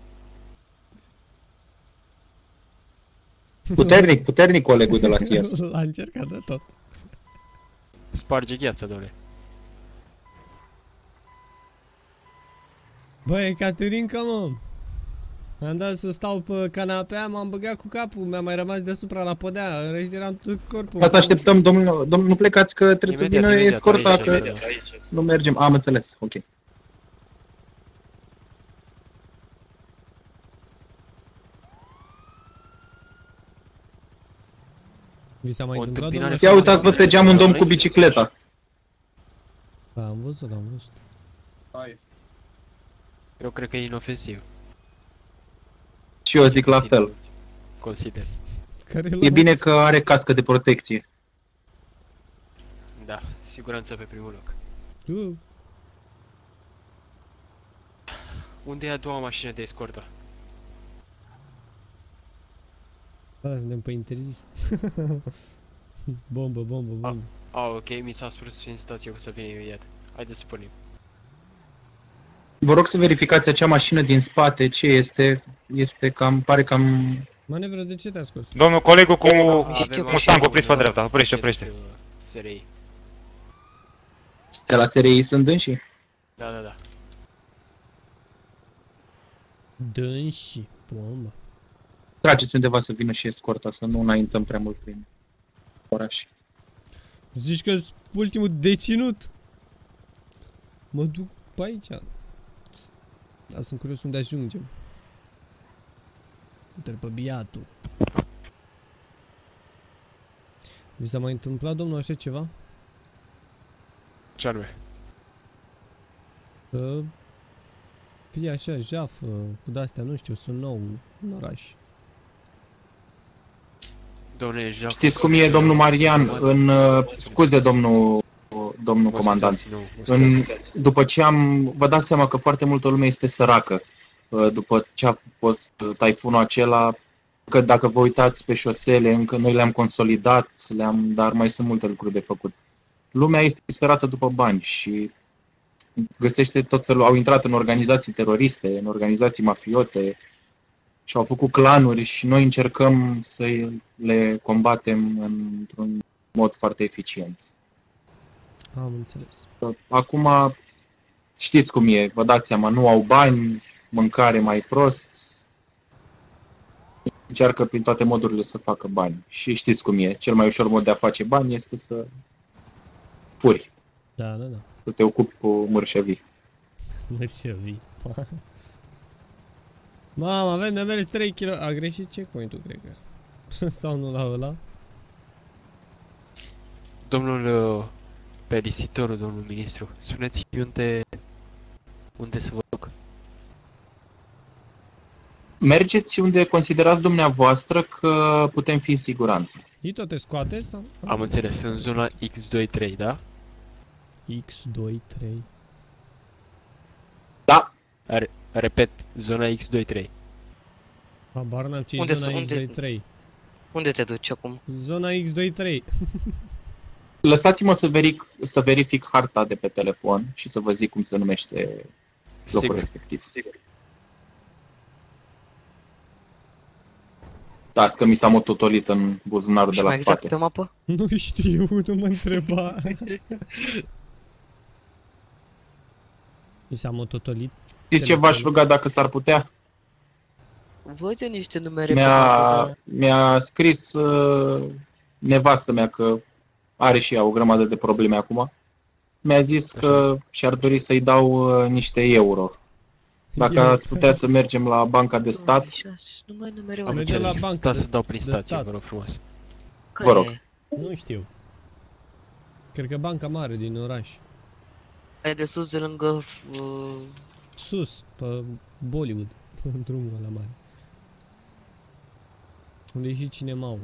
[SPEAKER 4] Puternic, puternic colegul de la S I A S.
[SPEAKER 1] L-a încercat de tot.
[SPEAKER 5] Sparge gheața, doamne.
[SPEAKER 1] Băi, Caterinca, mă. Am dat să stau pe canapea, m-am băgat cu capul, mi-a mai rămas deasupra la podea, în rest eram tot corpul.
[SPEAKER 4] Ca să așteptăm, domnul, domnul, nu plecați că trebuie să
[SPEAKER 5] Imediat,
[SPEAKER 4] vină
[SPEAKER 5] imediat,
[SPEAKER 4] escorta,
[SPEAKER 5] aici,
[SPEAKER 4] că
[SPEAKER 5] aici.
[SPEAKER 4] nu mergem. Am înțeles, ok.
[SPEAKER 1] Vi s-a mai
[SPEAKER 5] O
[SPEAKER 1] întâmplat,
[SPEAKER 5] întâmpinare
[SPEAKER 1] domnule?
[SPEAKER 4] Ia uitați-vă pe geam un domn cu bicicleta.
[SPEAKER 1] Da, am văzut, am văzut.
[SPEAKER 5] Eu cred că e inofensiv.
[SPEAKER 4] Și eu zic la fel.
[SPEAKER 5] Consider.
[SPEAKER 1] Care
[SPEAKER 4] E bine că are cască de protecție.
[SPEAKER 5] Da, siguranță pe primul loc.
[SPEAKER 1] Uh,
[SPEAKER 5] Unde e a doua mașină de escortă?
[SPEAKER 1] da, suntem pe interzis. Bombă, bombă, bombă.
[SPEAKER 5] Ah, ok, mi s-a spus în stație că să vină imediat. Haideți să pornim.
[SPEAKER 4] Vă rog să verificați acea mașină din spate, ce este. Este cam, pare cam...
[SPEAKER 1] Manevră, de ce te-a scos?
[SPEAKER 8] Domnul colegul cu
[SPEAKER 2] Știu,
[SPEAKER 8] Mustang oprit pe dreapta, oprește, oprește.
[SPEAKER 5] S R I.
[SPEAKER 4] De la S R I sunt dânsii?
[SPEAKER 5] Da, da, da.
[SPEAKER 1] Dânsi, bombă.
[SPEAKER 4] Trageți undeva să vină și escorta, să nu înaintăm prea mult prin oraș.
[SPEAKER 1] Zici că ultimul deținut? Mă duc pe aici. Dar sunt curios unde ajungem. Uite-l pe biatul. Vi s-a mai întâmplat, domnul, așa ceva?
[SPEAKER 5] Ce anume?
[SPEAKER 1] Să fie așa, jafă, cu de-astea, nu știu, sunt nou în oraș.
[SPEAKER 5] Domnule, Jean...
[SPEAKER 4] Știți cum e, domnul Marian, în... uh, Scuze, domnul, domnul
[SPEAKER 5] Mă
[SPEAKER 4] comandant.
[SPEAKER 5] scuzați, nu, mă
[SPEAKER 4] În,
[SPEAKER 5] scuzați.
[SPEAKER 4] după ce am... Vă dați seama că foarte multă lume este săracă. uh, După ce a fost uh, taifunul acela, că dacă vă uitați pe șosele, încă noi le-am consolidat, le-am, dar mai sunt multe lucruri de făcut. Lumea este disperată după bani și găsește tot felul, au intrat în organizații teroriste, în organizații mafiote și au făcut clanuri și noi încercăm să le combatem într-un mod foarte eficient.
[SPEAKER 1] Am înțeles.
[SPEAKER 4] Acum știți cum e, vă dați seama, nu au bani, mâncare mai prost, încearcă prin toate modurile să facă bani. Și știți cum e, cel mai ușor mod de a face bani este să furi,
[SPEAKER 1] Da, da, da.
[SPEAKER 4] să te ocupi cu mărșăvii.
[SPEAKER 1] Merge, vii. Mamă, avem de mers trei kilometri. A greșit checkpoint-ul, cred că. Sau nu la ăla?
[SPEAKER 5] Domnul uh, perisitorul, domnul ministru, spuneți-mi unde... Unde să vă duc?
[SPEAKER 4] Mergeți unde considerați dumneavoastră că putem fi în siguranță.
[SPEAKER 1] I tot te scoate sau?
[SPEAKER 5] Am înțeles, în zona X doi trei, da?
[SPEAKER 1] X doi trei.
[SPEAKER 4] Da,
[SPEAKER 5] Are, repet, zona X doi trei.
[SPEAKER 1] Habar n-am ce e
[SPEAKER 2] Unde
[SPEAKER 1] zona
[SPEAKER 2] sunt-
[SPEAKER 1] X
[SPEAKER 2] unde-
[SPEAKER 1] doi trei.
[SPEAKER 2] Unde te duci acum?
[SPEAKER 1] Zona X doi trei.
[SPEAKER 4] lăsați-mă să verific, să verific harta de pe telefon și să vă zic cum se numește locul
[SPEAKER 5] Sigur.
[SPEAKER 4] respectiv. Sigur. Da, că mi s-a mototolit în buzunarul
[SPEAKER 2] Și
[SPEAKER 4] de la
[SPEAKER 2] mai exact
[SPEAKER 4] spate.
[SPEAKER 2] pe mapă?
[SPEAKER 1] Nu știu, nu mă întreba. Mi s-a mototolit.
[SPEAKER 4] Știți ce v-aș ruga dacă s-ar putea?
[SPEAKER 2] Văd eu niște numere pe
[SPEAKER 4] Mi-a,
[SPEAKER 2] mapă, dar...
[SPEAKER 4] mi-a scris uh, nevastă mea că are și ea o grămadă de probleme acum. Mi-a zis că și-ar dori să-i dau uh, niște euro. Dacă
[SPEAKER 1] Eu-
[SPEAKER 4] ați putea să mergem la banca de stat,
[SPEAKER 2] Nu mai numere
[SPEAKER 5] Am
[SPEAKER 2] mai
[SPEAKER 1] Mergem la
[SPEAKER 5] înțeles.
[SPEAKER 1] bancă
[SPEAKER 5] Stați
[SPEAKER 1] de-
[SPEAKER 5] să dau prin
[SPEAKER 1] de
[SPEAKER 5] stație,
[SPEAKER 1] stat.
[SPEAKER 5] vă rog frumos.
[SPEAKER 2] Care
[SPEAKER 4] Vă rog.
[SPEAKER 2] e?
[SPEAKER 1] Nu știu. Cred că banca mare din oraș.
[SPEAKER 2] Aia de sus de lângă... Uh,
[SPEAKER 1] Sus, pe Bollywood, în drumul ăla mare. Unde e și cinemaul.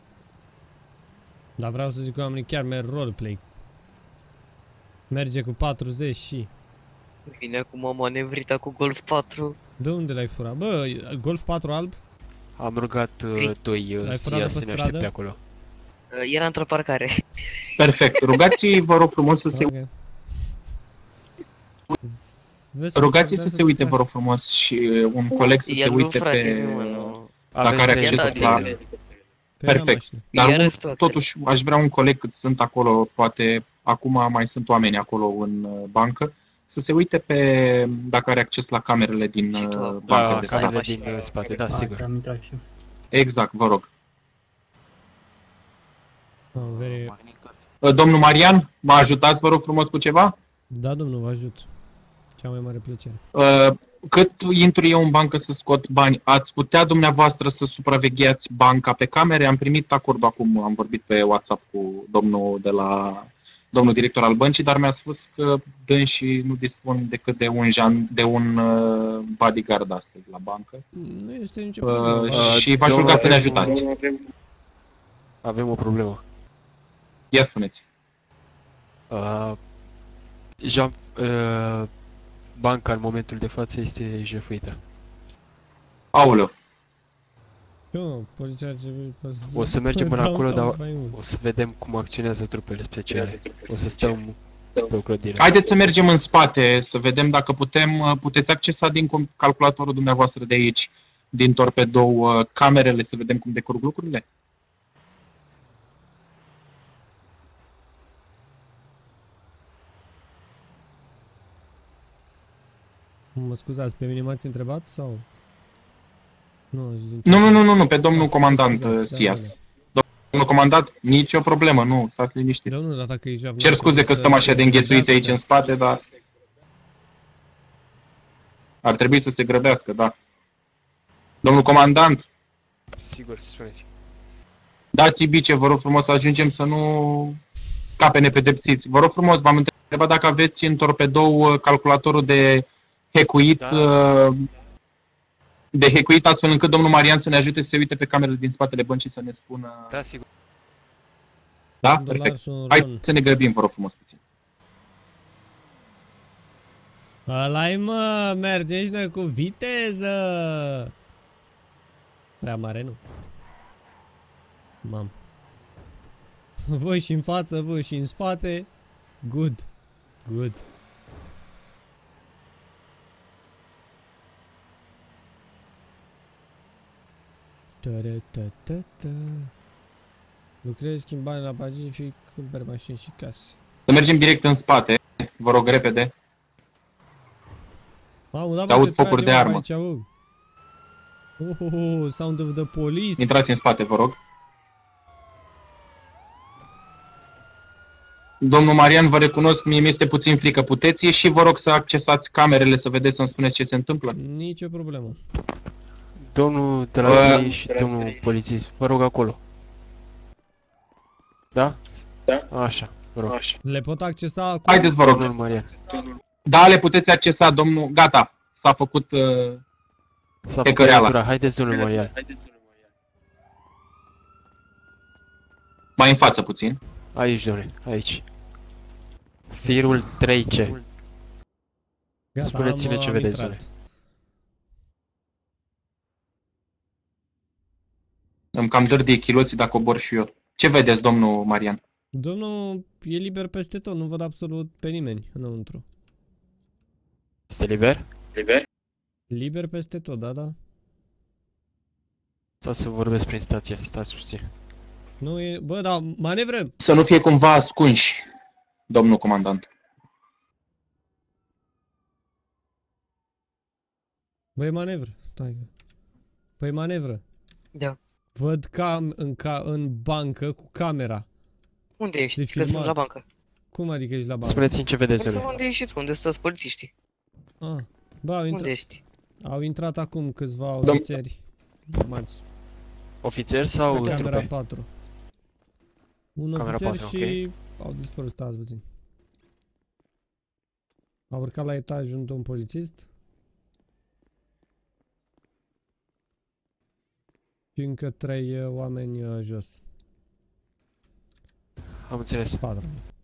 [SPEAKER 1] Dar vreau să zic că oamenii chiar merg roleplay. Merge cu patruzeci și...
[SPEAKER 2] vine acum o manevrita cu Golf patru.
[SPEAKER 1] De unde l-ai furat? Bă, Golf patru alb?
[SPEAKER 5] Am rugat uh,
[SPEAKER 2] Gri.
[SPEAKER 5] doi uh,
[SPEAKER 1] L-ai furat
[SPEAKER 5] S I A
[SPEAKER 1] de pe
[SPEAKER 5] să ne
[SPEAKER 1] stradă?
[SPEAKER 5] aștepte acolo.
[SPEAKER 2] Uh, era într-o parcare.
[SPEAKER 4] perfect. Rugați-i, vă rog frumos, să se,
[SPEAKER 1] Ok. Vezi că
[SPEAKER 4] rugați-i
[SPEAKER 1] s-ar
[SPEAKER 4] să
[SPEAKER 1] putea
[SPEAKER 4] se uite, vă
[SPEAKER 1] treacă
[SPEAKER 4] rog frumos, și un coleg să se
[SPEAKER 2] El nu,
[SPEAKER 4] uite
[SPEAKER 2] frate,
[SPEAKER 4] pe...
[SPEAKER 2] nu, nu.
[SPEAKER 4] Dacă
[SPEAKER 5] Avem
[SPEAKER 4] are
[SPEAKER 5] trei
[SPEAKER 4] acces
[SPEAKER 2] Iată,
[SPEAKER 4] la...
[SPEAKER 2] adică-
[SPEAKER 1] asta. Pe la
[SPEAKER 4] Perfect.
[SPEAKER 1] mașină.
[SPEAKER 4] Dar
[SPEAKER 2] Iar
[SPEAKER 4] un-
[SPEAKER 2] toate.
[SPEAKER 4] totuși aș vrea un coleg cât sunt acolo, poate acum mai sunt oameni acolo în uh, bancă, să se uite pe dacă are acces la camerele din
[SPEAKER 2] Și tu
[SPEAKER 4] uh,
[SPEAKER 2] acum.
[SPEAKER 4] bancă
[SPEAKER 5] Da,
[SPEAKER 4] de
[SPEAKER 2] să ai
[SPEAKER 4] stat.
[SPEAKER 5] camerele
[SPEAKER 2] mașină.
[SPEAKER 5] din uh, spate, da,
[SPEAKER 7] Hai,
[SPEAKER 5] sigur.
[SPEAKER 7] am intrat și eu.
[SPEAKER 4] Exact, vă rog.
[SPEAKER 1] Ah, very...
[SPEAKER 4] Uh, Domnul Marian, mă ajutați, vă rog frumos, cu ceva?
[SPEAKER 1] Da, domnul, vă ajut. Cea mai mare plăcere.
[SPEAKER 4] Uh, Cât intru eu în bancă să scot bani, ați putea dumneavoastră să supravegheați banca pe camere? Am primit acordul acum, am vorbit pe WhatsApp cu domnul de la domnul director al băncii, dar mi-a spus că dânsii nu dispun decât de un, jan, de un uh, bodyguard astăzi la bancă.
[SPEAKER 1] Nu este nicio
[SPEAKER 4] Uh,
[SPEAKER 1] problemă.
[SPEAKER 4] și v-aș ruga să ne ajutați.
[SPEAKER 5] Avem o problemă.
[SPEAKER 4] Ia spuneți.
[SPEAKER 5] Uh, Jean, uh, banca în momentul de față este jefuită.
[SPEAKER 4] Aoleu,
[SPEAKER 1] Eu, poliția...
[SPEAKER 5] O să mergem până acolo, dar
[SPEAKER 1] Vai, mă.
[SPEAKER 5] o să vedem cum acționează trupele speciale. O să stăm pe o clădire.
[SPEAKER 4] haideți să mergem în spate, să vedem dacă putem, uh, puteți accesa din com- calculatorul dumneavoastră de aici, din torpedou, uh, camerele, să vedem cum decurg lucrurile?
[SPEAKER 1] Mă scuzați, pe mine m-ați întrebat sau? Nu, zic-
[SPEAKER 4] Nu, nu, nu, nu, nu, pe domnul
[SPEAKER 1] Ah,
[SPEAKER 4] comandant
[SPEAKER 1] scuzați,
[SPEAKER 4] uh,
[SPEAKER 1] da,
[SPEAKER 4] Sias.
[SPEAKER 1] da.
[SPEAKER 4] Domnul comandant, nicio problemă, nu, stați liniștit.
[SPEAKER 1] Domnul, dar dacă e javnat...
[SPEAKER 4] Cer scuze că stăm așa de înghesuiți aici în spate, dar ar trebui să se grăbească, da. Domnul comandant,
[SPEAKER 5] Sigur, spuneți.
[SPEAKER 4] dați-i bice, vă rog frumos, să ajungem să nu scape nepedepsiți. Vă rog frumos, v-am întrebat dacă aveți în torpedou uh, calculatorul de hackuit,
[SPEAKER 5] Da.
[SPEAKER 4] uh, de hackuit astfel încât domnul Marian să ne ajute să se uite pe camerele din spatele băncii să ne spună...
[SPEAKER 5] Da, sigur.
[SPEAKER 4] Da?
[SPEAKER 1] Un dolar
[SPEAKER 4] Perfect.
[SPEAKER 1] și un
[SPEAKER 4] Hai
[SPEAKER 1] ron.
[SPEAKER 4] să ne grăbim, vă rog frumos puțin.
[SPEAKER 1] Ăla-i, mă, mergem și noi cu viteză. Prea mare, nu? Mam. Voi și în față, voi și în spate. Good. Good. Ta-ra-ta-ta-ta. Lucrez, schimb bani la Pacific, cumpăr mașini și case.
[SPEAKER 4] Să mergem direct în spate, vă rog, repede.
[SPEAKER 1] Mamă, da,
[SPEAKER 4] Te aud
[SPEAKER 1] se
[SPEAKER 4] focuri
[SPEAKER 1] trage,
[SPEAKER 4] de
[SPEAKER 1] mă,
[SPEAKER 4] armă.
[SPEAKER 1] aici, mă. Oh, oh, oh, sound of the police.
[SPEAKER 4] Intrați în spate, vă rog. Domnul Marian, vă recunosc, mie mi-este puțin frică. Puteți ieși, vă rog, să accesați camerele, să vedeți, să-mi spuneți ce se întâmplă?
[SPEAKER 1] Nicio problemă.
[SPEAKER 5] Domnul de la
[SPEAKER 4] Bă,
[SPEAKER 5] S I A și domnul polițist, vă rog acolo. Da? Da. Așa, vă rog.
[SPEAKER 1] Le pot accesa acum?
[SPEAKER 4] Haideți, vă rog.
[SPEAKER 5] Domnul Marian.
[SPEAKER 4] Da, le puteți accesa, domnul... Gata, s-a făcut... Uh...
[SPEAKER 5] S-a
[SPEAKER 4] Pe
[SPEAKER 5] făcut
[SPEAKER 4] căreala.
[SPEAKER 5] legătura. Haideți, domnul Marian.
[SPEAKER 4] mai în față puțin.
[SPEAKER 5] Aici, domnule, aici. Firul trei C.
[SPEAKER 1] Gata,
[SPEAKER 5] Spuneți-ne
[SPEAKER 1] am,
[SPEAKER 5] ce
[SPEAKER 1] am
[SPEAKER 5] vedeți,
[SPEAKER 1] intrat.
[SPEAKER 5] domnule.
[SPEAKER 4] Îmi cam dăr de chiloții dacă cobor și eu. Ce vedeți, domnul Marian?
[SPEAKER 1] Domnul e liber peste tot, nu văd absolut pe nimeni înăuntru.
[SPEAKER 5] Este liber?
[SPEAKER 6] Liber?
[SPEAKER 1] Liber peste tot, da, da.
[SPEAKER 5] Stați să vorbesc prin stație, stați puțin.
[SPEAKER 1] Nu e... Bă, dar manevră!
[SPEAKER 4] Să nu fie cumva ascunși, domnul comandant.
[SPEAKER 1] Băi, manevră. Stai. Păi, manevră.
[SPEAKER 2] Da.
[SPEAKER 1] Văd cam în, ca în bancă cu camera.
[SPEAKER 2] Unde ești?
[SPEAKER 1] De
[SPEAKER 2] Că sunt
[SPEAKER 1] filmat.
[SPEAKER 2] la bancă.
[SPEAKER 1] Cum adică ești la bancă?
[SPEAKER 5] Spuneți-mi ce vedeți,
[SPEAKER 2] Să
[SPEAKER 5] domnule.
[SPEAKER 2] unde ești și tu? Unde sunt toți polițiștii?
[SPEAKER 1] Ah. Bă, au,
[SPEAKER 2] Unde
[SPEAKER 1] intra...
[SPEAKER 2] ești?
[SPEAKER 1] au intrat acum câțiva
[SPEAKER 4] Dom-
[SPEAKER 1] ofițeri. Formați.
[SPEAKER 5] Ofițeri sau
[SPEAKER 1] Pe camera
[SPEAKER 5] trupe?
[SPEAKER 1] patru. Un
[SPEAKER 5] Camera
[SPEAKER 1] ofițer
[SPEAKER 5] patru,
[SPEAKER 1] și au dispărut, stați puțin. Au urcat la etaj un domn polițist. Și încă trei uh, oameni uh, jos.
[SPEAKER 5] Am înțeles.
[SPEAKER 1] Patru.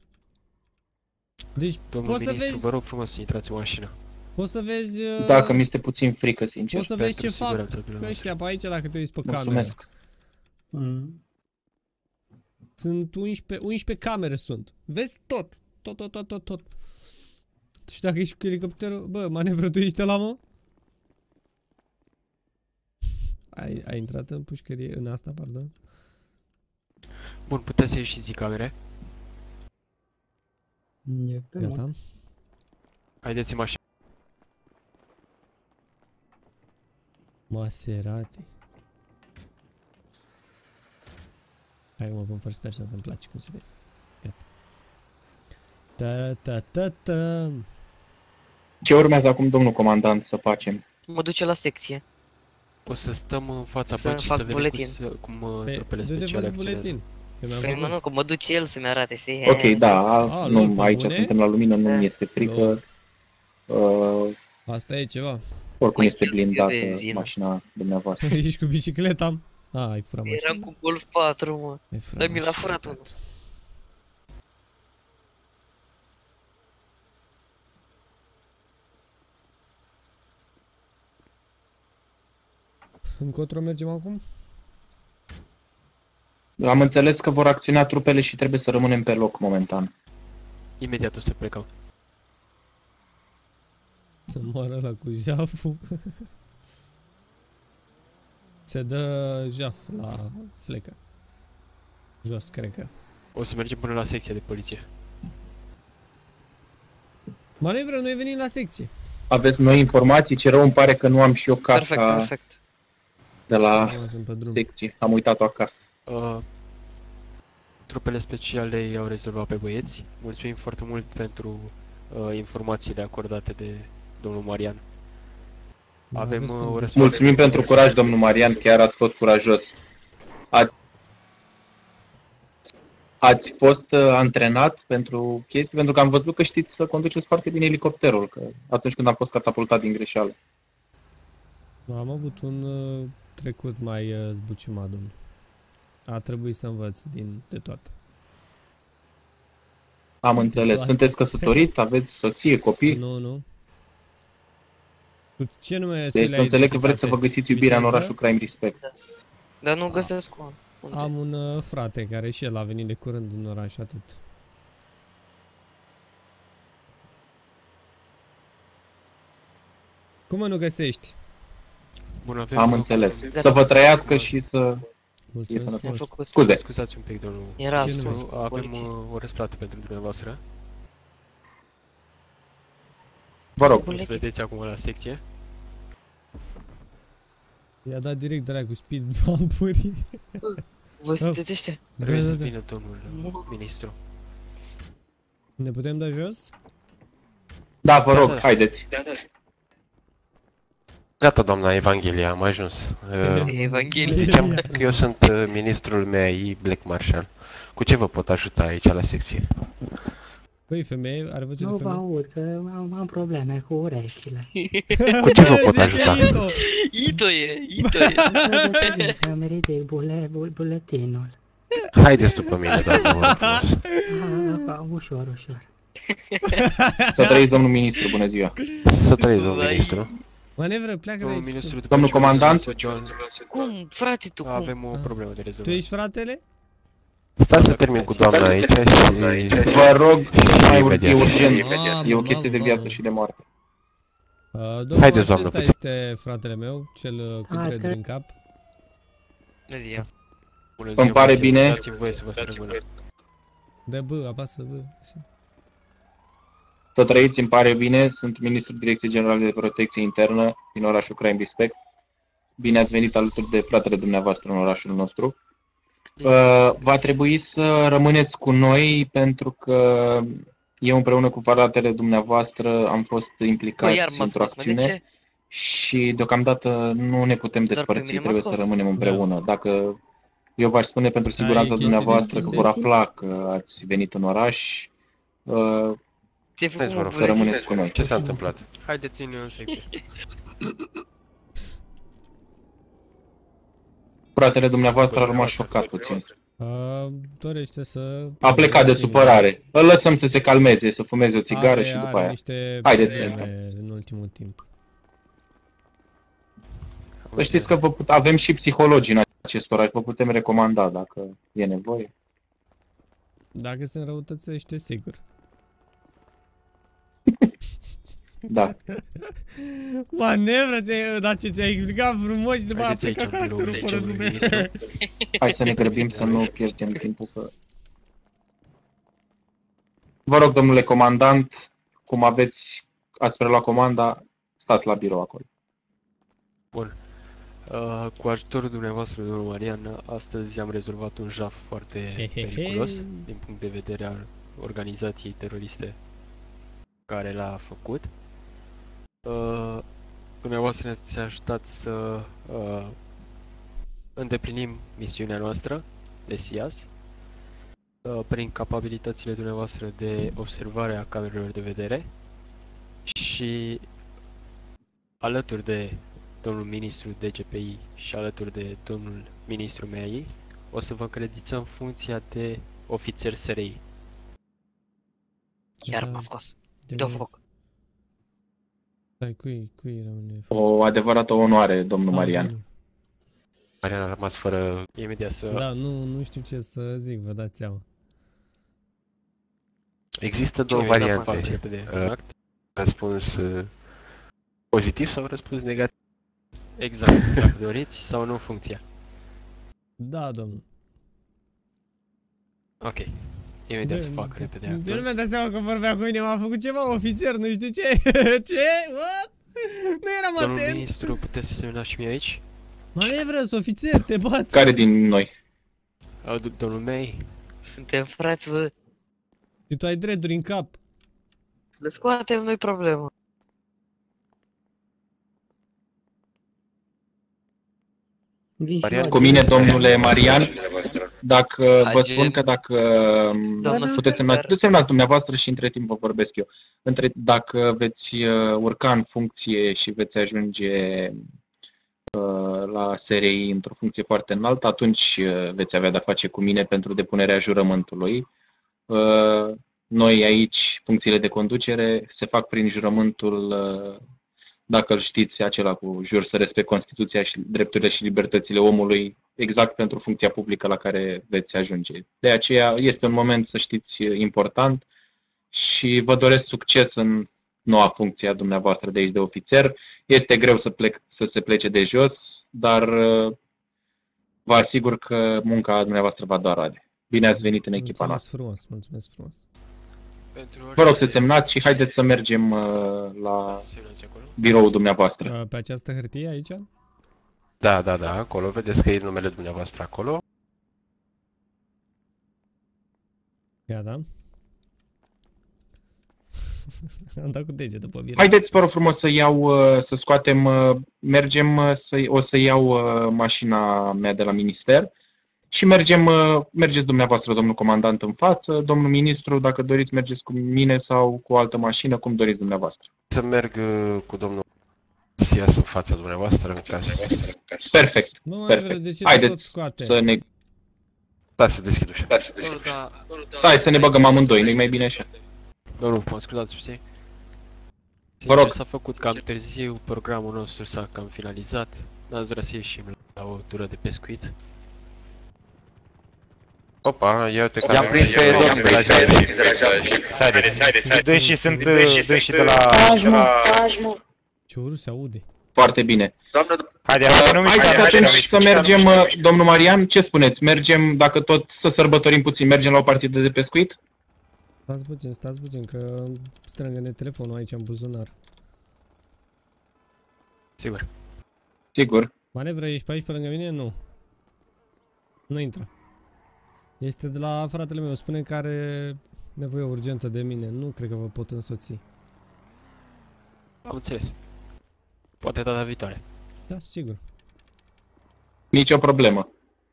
[SPEAKER 1] Deci
[SPEAKER 5] Domnul
[SPEAKER 1] poți să
[SPEAKER 5] ministru,
[SPEAKER 1] vezi,
[SPEAKER 5] vă rog frumos să intrați în mașină.
[SPEAKER 1] poți să vezi, uh,
[SPEAKER 4] Dacă mi este puțin frică, sincer.
[SPEAKER 1] poți să vezi ce
[SPEAKER 5] pentru
[SPEAKER 1] fac
[SPEAKER 5] siguranța dumneavoastră.
[SPEAKER 1] ăștia pe aici dacă te uiți pe cameră.
[SPEAKER 4] Mulțumesc.
[SPEAKER 7] Mm.
[SPEAKER 1] Sunt unsprezece, unsprezece camere sunt. Vezi tot. Tot, tot, tot, tot, tot. Și dacă ești cu elicopterul, bă, manevră, tu ești ăla, mă? Ai, ai intrat în pușcărie, în asta, pardon?
[SPEAKER 5] Bun, puteți să ieșiți din camere.
[SPEAKER 7] E pe mod.
[SPEAKER 1] Gata.
[SPEAKER 5] Haideți în mașină.
[SPEAKER 1] Maserati. Hai că mă pun first person, îmi place cum se vede. Gata. Ta ta ta ta.
[SPEAKER 4] Ce urmează acum, domnul comandant, să facem?
[SPEAKER 2] Mă duce la secție.
[SPEAKER 5] O să stăm în fața
[SPEAKER 2] Să
[SPEAKER 5] păcii
[SPEAKER 2] fac
[SPEAKER 5] să vedem cum,
[SPEAKER 2] buletin.
[SPEAKER 5] să, cum uh,
[SPEAKER 1] Pe-
[SPEAKER 5] trupele
[SPEAKER 1] du-te,
[SPEAKER 5] speciale
[SPEAKER 1] faci
[SPEAKER 5] acționează.
[SPEAKER 1] buletin. Eu mi-am
[SPEAKER 2] Păi mă,
[SPEAKER 1] făcut.
[SPEAKER 2] nu, că mă duce el să-mi arate, știi?
[SPEAKER 4] Ok, da,
[SPEAKER 1] Ah, lol,
[SPEAKER 4] nu,
[SPEAKER 1] pe
[SPEAKER 4] aici
[SPEAKER 1] bune?
[SPEAKER 4] suntem la lumină, nu
[SPEAKER 2] Da.
[SPEAKER 4] mi este frică. Uh,
[SPEAKER 1] Asta e ceva.
[SPEAKER 4] oricum
[SPEAKER 2] Mai
[SPEAKER 4] este
[SPEAKER 2] cheltuie
[SPEAKER 4] blindată
[SPEAKER 2] benzină.
[SPEAKER 4] mașina dumneavoastră.
[SPEAKER 1] Ești cu bicicleta? Ah, ai furat mașina.
[SPEAKER 2] Eram cu Golf patru, mă.
[SPEAKER 1] Ai furat
[SPEAKER 2] Dar mi l-a
[SPEAKER 1] mașina,
[SPEAKER 2] furat unul.
[SPEAKER 1] tată. Încotro mergem acum?
[SPEAKER 4] Am înțeles că vor acționa trupele și trebuie să rămânem pe loc momentan.
[SPEAKER 5] Imediat o să plecăm.
[SPEAKER 1] Să moară la cu jaful. Se dă jaf la flecă. Jos, cred că.
[SPEAKER 5] O să mergem până la secția de poliție.
[SPEAKER 1] Manevră, noi venim la secție.
[SPEAKER 4] Aveți noi informații? Ce rău îmi pare că nu am și eu
[SPEAKER 2] Perfect,
[SPEAKER 4] casa
[SPEAKER 2] perfect.
[SPEAKER 4] de la
[SPEAKER 1] Acum sunt pe drum.
[SPEAKER 4] secție. Am uitat-o acasă.
[SPEAKER 5] Uh, trupele speciale i-au rezolvat pe băieți. Mulțumim foarte mult pentru uh, informațiile acordate de domnul Marian.
[SPEAKER 1] Da,
[SPEAKER 5] Avem
[SPEAKER 1] aveți
[SPEAKER 5] uh,
[SPEAKER 1] cum
[SPEAKER 5] o
[SPEAKER 1] vreți.
[SPEAKER 5] răspundere.
[SPEAKER 4] Mulțumim pentru curaj, domnul Marian, chiar ați fost curajos. A... Ați fost uh, antrenat pentru chestii, pentru că am văzut că știți să conduceți foarte bine elicopterul, că atunci când am fost catapultat din greșeală.
[SPEAKER 1] Am avut un uh, trecut mai uh, zbuciumat, domnule. A trebuit să învăț din de toate.
[SPEAKER 4] Am înțeles.
[SPEAKER 1] Toate.
[SPEAKER 4] Sunteți căsătorit? Aveți soție, copii?
[SPEAKER 1] Nu, nu. Cu ce nume spui
[SPEAKER 4] Deci
[SPEAKER 1] la
[SPEAKER 4] să înțeleg că
[SPEAKER 1] identitate?
[SPEAKER 4] vreți să vă găsiți iubirea în
[SPEAKER 1] Viteză?
[SPEAKER 4] orașul Crime Respect.
[SPEAKER 2] Dar nu găsesc o. Unde?
[SPEAKER 1] Am un uh, frate care și el a venit de curând în oraș, atât. Cum mă nu găsești?
[SPEAKER 5] Bun, avem
[SPEAKER 4] Am
[SPEAKER 5] uh,
[SPEAKER 4] înțeles.
[SPEAKER 5] un-
[SPEAKER 4] Să vă trăiască și să...
[SPEAKER 1] Mulțumesc
[SPEAKER 4] sănătos.
[SPEAKER 2] Mi-a
[SPEAKER 1] frumos.
[SPEAKER 2] făcut.
[SPEAKER 4] Scuze.
[SPEAKER 5] Scuzați un pic, domnul.
[SPEAKER 2] Era
[SPEAKER 1] Ce
[SPEAKER 2] ascuns
[SPEAKER 1] nume?
[SPEAKER 2] cu
[SPEAKER 5] Avem
[SPEAKER 2] poliție.
[SPEAKER 5] uh, o răsplată pentru dumneavoastră.
[SPEAKER 4] Vă rog.
[SPEAKER 5] O să
[SPEAKER 2] Buletin.
[SPEAKER 5] vedeți acum la secție.
[SPEAKER 1] I-a dat direct dracu speed bump-uri.
[SPEAKER 2] Voi sunteți ăștia?
[SPEAKER 1] Da,
[SPEAKER 5] Trebuie
[SPEAKER 1] da,
[SPEAKER 5] să
[SPEAKER 1] da.
[SPEAKER 5] vină domnul
[SPEAKER 2] Nu.
[SPEAKER 5] ministru.
[SPEAKER 1] Ne putem da jos?
[SPEAKER 4] Da, vă
[SPEAKER 5] Da,
[SPEAKER 4] rog,
[SPEAKER 5] da.
[SPEAKER 4] haideți.
[SPEAKER 6] Gata, doamna Evanghelia, am ajuns. Uh,
[SPEAKER 2] Evanghelie.
[SPEAKER 6] Ziceam că eu sunt uh, ministrul M A I, Black Marshall. Cu ce vă pot ajuta aici la secție?
[SPEAKER 1] Păi, femeie, are voce de
[SPEAKER 7] Nu vă
[SPEAKER 1] femeie?
[SPEAKER 7] aud, că am, am probleme cu urechile.
[SPEAKER 6] Cu ce vă pot
[SPEAKER 1] Zice
[SPEAKER 6] ajuta?
[SPEAKER 1] Ito.
[SPEAKER 2] Ito e, Ito e.
[SPEAKER 7] Trebuie să-mi ridic bule, bul, buletinul.
[SPEAKER 6] Haideți după mine, doamna, vă rog frumos.
[SPEAKER 7] A, a, ușor, ușor.
[SPEAKER 4] Să trăiți, domnul ministru, bună ziua.
[SPEAKER 6] Să trăiți, domnul ministru.
[SPEAKER 1] Manevră, pleacă de
[SPEAKER 5] Domnul
[SPEAKER 1] aici.
[SPEAKER 5] ministru, după
[SPEAKER 4] Domnul
[SPEAKER 5] ce vă
[SPEAKER 4] comandant?
[SPEAKER 5] să John,
[SPEAKER 2] Cum, frate, tu, cum?
[SPEAKER 5] avem o
[SPEAKER 1] Ah.
[SPEAKER 5] problemă de
[SPEAKER 1] Tu
[SPEAKER 5] rezolvat.
[SPEAKER 1] ești fratele?
[SPEAKER 6] Stați să termin cu doamna aici și...
[SPEAKER 4] Vă rog, mai ur- e
[SPEAKER 6] Imediat.
[SPEAKER 4] urgent.
[SPEAKER 1] Mamă,
[SPEAKER 4] E o chestie de
[SPEAKER 1] mamă,
[SPEAKER 4] viață
[SPEAKER 1] mamă.
[SPEAKER 4] și de moarte.
[SPEAKER 1] Uh, domnul,
[SPEAKER 6] Haideți, doamnă,
[SPEAKER 1] acesta
[SPEAKER 6] puțin.
[SPEAKER 1] este fratele meu, cel uh, cu
[SPEAKER 7] Ah,
[SPEAKER 1] dreaduri
[SPEAKER 7] că-
[SPEAKER 1] în cap.
[SPEAKER 2] Bună ziua.
[SPEAKER 5] Bună
[SPEAKER 4] Îmi pare
[SPEAKER 5] bună
[SPEAKER 4] bine.
[SPEAKER 5] Dați-mi voie să vă strămână.
[SPEAKER 1] Dă bă, apasă bă.
[SPEAKER 4] Să trăiți, îmi pare bine. Sunt ministrul Direcției Generale de Protecție Internă din orașul Crime Respect. Bine ați venit alături de fratele dumneavoastră în orașul nostru. Uh, va trebui să rămâneți cu noi pentru că eu împreună cu fratele dumneavoastră am fost implicați într-o acțiune și deocamdată nu ne putem despărți, trebuie să rămânem împreună. Dacă eu v-aș spune pentru siguranța dumneavoastră că vor afla că ați venit în oraș, uh, să rămâneți cu noi.
[SPEAKER 6] Ce s-a întâmplat?
[SPEAKER 5] Haideți în secție.
[SPEAKER 4] Fratele dumneavoastră a rămas șocat puțin.
[SPEAKER 1] A, dorește să...
[SPEAKER 4] A plecat de supărare. Îl lăsăm să se calmeze, să fumeze o țigară
[SPEAKER 1] are,
[SPEAKER 4] și după
[SPEAKER 1] are
[SPEAKER 4] aia.
[SPEAKER 1] niște
[SPEAKER 4] Haideți.
[SPEAKER 1] în ultimul timp.
[SPEAKER 4] Să știți că vă put- avem și psihologi în acest oraș, vă putem recomanda dacă e nevoie.
[SPEAKER 1] Dacă se înrăutățește, sigur.
[SPEAKER 4] Da.
[SPEAKER 1] Manevră, ți-ai, dar ce ți-ai explicat frumos și după a
[SPEAKER 5] Haideți aici,
[SPEAKER 1] plecat
[SPEAKER 5] în biroul
[SPEAKER 1] caracterul fără
[SPEAKER 5] domnului
[SPEAKER 1] nume.
[SPEAKER 5] ministru.
[SPEAKER 4] Hai să ne grăbim să nu pierdem timpul. Că... Vă rog, domnule comandant, cum aveți, ați preluat comanda, stați la birou acolo.
[SPEAKER 5] Bun. Uh, cu ajutorul dumneavoastră, domnul Marian, astăzi am rezolvat un jaf foarte periculos din punct de vedere al organizației teroriste care l-a făcut. Uh, dumneavoastră ne-ați ajutat să uh, îndeplinim misiunea noastră de S I A S uh, prin capabilitățile dumneavoastră de observare a camerelor de vedere și alături de domnul ministru D G P I și alături de domnul ministru M A I o să vă încredițăm funcția de ofițer S R I.
[SPEAKER 2] Chiar m-a scos. Dă foc.
[SPEAKER 1] Stai, cui, cui rămâne?
[SPEAKER 4] O adevărată onoare, domnul
[SPEAKER 1] Ah,
[SPEAKER 4] Marian.
[SPEAKER 1] nu.
[SPEAKER 6] Marian a rămas fără...
[SPEAKER 5] Imediat să...
[SPEAKER 1] Da, nu, nu știu ce să zic, vă dați seama.
[SPEAKER 6] Există două
[SPEAKER 5] imediat să fac
[SPEAKER 6] variante.
[SPEAKER 5] repede
[SPEAKER 6] Uh,
[SPEAKER 5] un act.
[SPEAKER 6] Răspuns uh, pozitiv sau răspuns negativ?
[SPEAKER 5] Exact, dacă doriți sau nu funcția.
[SPEAKER 1] Da, domnul.
[SPEAKER 5] Ok. Imediat să fac repede
[SPEAKER 1] Eu nu
[SPEAKER 5] actul.
[SPEAKER 1] mi-am dat seama că vorbea cu mine, m-a făcut ceva ofițer, nu știu ce. Ce? What? Nu eram
[SPEAKER 5] Domnul
[SPEAKER 1] atent.
[SPEAKER 5] ministru, puteți să semnați și mie aici?
[SPEAKER 1] Manevră, sunt ofițer, te bat.
[SPEAKER 4] Care din noi?
[SPEAKER 5] Uh, d- Domnul May?
[SPEAKER 2] Suntem frați, bă.
[SPEAKER 1] Și tu ai dreaduri în cap.
[SPEAKER 2] Le scoatem, nu-i problemă.
[SPEAKER 6] Marian,
[SPEAKER 4] Cu mine, domnule Marian, dacă vă
[SPEAKER 2] Agent.
[SPEAKER 4] spun că dacă
[SPEAKER 2] Domnul
[SPEAKER 4] puteți semna,
[SPEAKER 2] Super.
[SPEAKER 4] puteți semnați dumneavoastră și între timp vă vorbesc eu. Între, dacă veți uh, urca în funcție și veți ajunge uh, la S R I într-o funcție foarte înaltă, atunci uh, veți avea de-a face cu mine pentru depunerea jurământului. Uh, noi aici, funcțiile de conducere, se fac prin jurământul, uh, dacă îl știți, acela cu jur să respect Constituția și drepturile și libertățile omului, exact pentru funcția publică la care veți ajunge. De aceea este un moment, să știți, important și vă doresc succes în noua funcție a dumneavoastră de aici de ofițer. Este greu să, plec, să se plece de jos, dar uh, vă asigur că munca dumneavoastră va da roade. Bine ați venit în echipa noastră.
[SPEAKER 1] Mulțumesc frumos, mulțumesc frumos.
[SPEAKER 5] Pentru
[SPEAKER 4] Vă rog să semnați și haideți să mergem uh, la
[SPEAKER 5] semnați acolo.
[SPEAKER 4] biroul dumneavoastră.
[SPEAKER 1] Uh, Pe această hârtie aici?
[SPEAKER 6] Da, da, da, acolo, vedeți că e numele dumneavoastră acolo.
[SPEAKER 1] Ia, da. Am dat cu degetul pe birou.
[SPEAKER 4] Haideți, vă rog frumos, să iau, uh, să scoatem, uh, mergem, uh, să, o să iau uh, mașina mea de la minister și mergem, uh, mergeți dumneavoastră, domnul comandant, în față, domnul ministru, dacă doriți, mergeți cu mine sau cu o altă mașină, cum doriți dumneavoastră.
[SPEAKER 6] Să merg uh, cu domnul S I A S în fața dumneavoastră în caz.
[SPEAKER 4] Perfect,
[SPEAKER 1] Mă, Manevră,
[SPEAKER 4] perfect.
[SPEAKER 1] de ce te tot
[SPEAKER 4] Haideți
[SPEAKER 1] scoate?
[SPEAKER 4] să ne...
[SPEAKER 6] Da, să deschid ușa. Da, să
[SPEAKER 5] Domnul, da,
[SPEAKER 4] Hai să ne băgăm amândoi, nu-i mai bine așa.
[SPEAKER 5] domnul, mă scuzați puțin.
[SPEAKER 4] Vă rog.
[SPEAKER 5] S-a făcut cam târziu, programul nostru s-a cam finalizat. N-ați vrea să ieșim la o tură de pescuit?
[SPEAKER 6] Opa, ia uite
[SPEAKER 3] I-am prins pe domnul de la Jair.
[SPEAKER 8] Haideți, haideți. Doi sunt, doi și de la...
[SPEAKER 1] Ce urât se aude.
[SPEAKER 4] Foarte bine.
[SPEAKER 3] Doamnă,
[SPEAKER 8] Haide, haide, nu mișca,
[SPEAKER 4] Haideți
[SPEAKER 8] haide,
[SPEAKER 4] atunci
[SPEAKER 8] nu
[SPEAKER 4] să
[SPEAKER 8] mișca,
[SPEAKER 4] mergem,
[SPEAKER 8] nu mișca.
[SPEAKER 4] uh, domnul Marian, ce spuneți? Mergem, dacă tot să sărbătorim puțin, mergem la o partidă de pescuit?
[SPEAKER 1] Stați puțin, stați puțin, că strângă-ne telefonul aici în buzunar.
[SPEAKER 5] Sigur.
[SPEAKER 4] Sigur.
[SPEAKER 1] Manevră, ești pe aici pe lângă mine? Nu. Nu intră. Este de la fratele meu, spune că are nevoie urgentă de mine. Nu cred că vă pot însoți.
[SPEAKER 5] Am înțeles. Poate data viitoare.
[SPEAKER 1] Da, sigur.
[SPEAKER 4] Nicio problemă.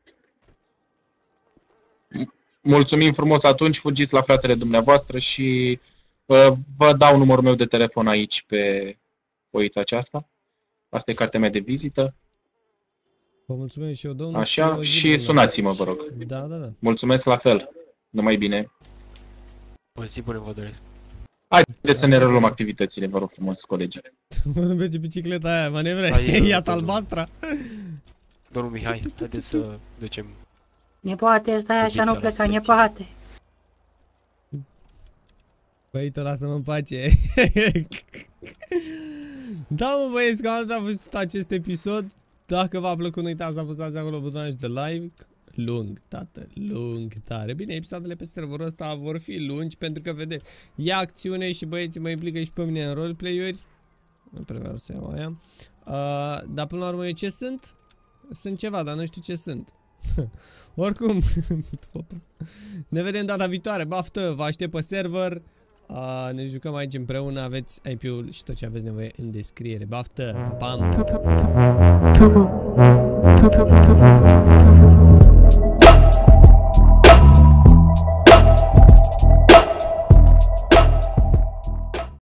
[SPEAKER 4] Mulțumim frumos atunci, fugiți la fratele dumneavoastră și uh, vă dau numărul meu de telefon aici pe foița aceasta. Asta e cartea mea de vizită.
[SPEAKER 1] Vă mulțumesc și eu, domnul.
[SPEAKER 4] Așa,
[SPEAKER 1] și,
[SPEAKER 4] și sunați-mă, vă rog.
[SPEAKER 1] Da, da, da.
[SPEAKER 4] Mulțumesc la fel. Numai bine.
[SPEAKER 5] O zi bună vă doresc.
[SPEAKER 4] Haideți să ne reluăm activitățile, vă rog frumos, colegi.
[SPEAKER 1] Nu merge bicicleta aia, manevre.
[SPEAKER 5] Hai,
[SPEAKER 1] Iată
[SPEAKER 5] domnul.
[SPEAKER 1] albastra.
[SPEAKER 5] Domnul Mihai, haideți să ducem.
[SPEAKER 7] Nepoate, stai așa, nu
[SPEAKER 5] Ubița la
[SPEAKER 7] pleca,
[SPEAKER 5] secție.
[SPEAKER 7] nepoate.
[SPEAKER 1] Băi, tu lasă-mă în pace. Da, mă băieți, cam asta a fost acest episod. Dacă v-a plăcut, nu uitați să apăsați acolo butonul de like. Lung, tată, lung, tare. Bine, episoadele pe serverul ăsta vor fi lungi, pentru că, vedeți, e acțiune și băieții mă implică și pe mine în roleplay-uri. Nu prea vreau să iau aia. Uh, dar până la urmă, eu ce sunt? Sunt ceva, dar nu știu ce sunt. Oricum, ne vedem data viitoare. Baftă, vă aștept pe server. Uh, ne jucăm aici împreună. Aveți I P-ul și tot ce aveți nevoie în descriere. Baftă, pa, pam!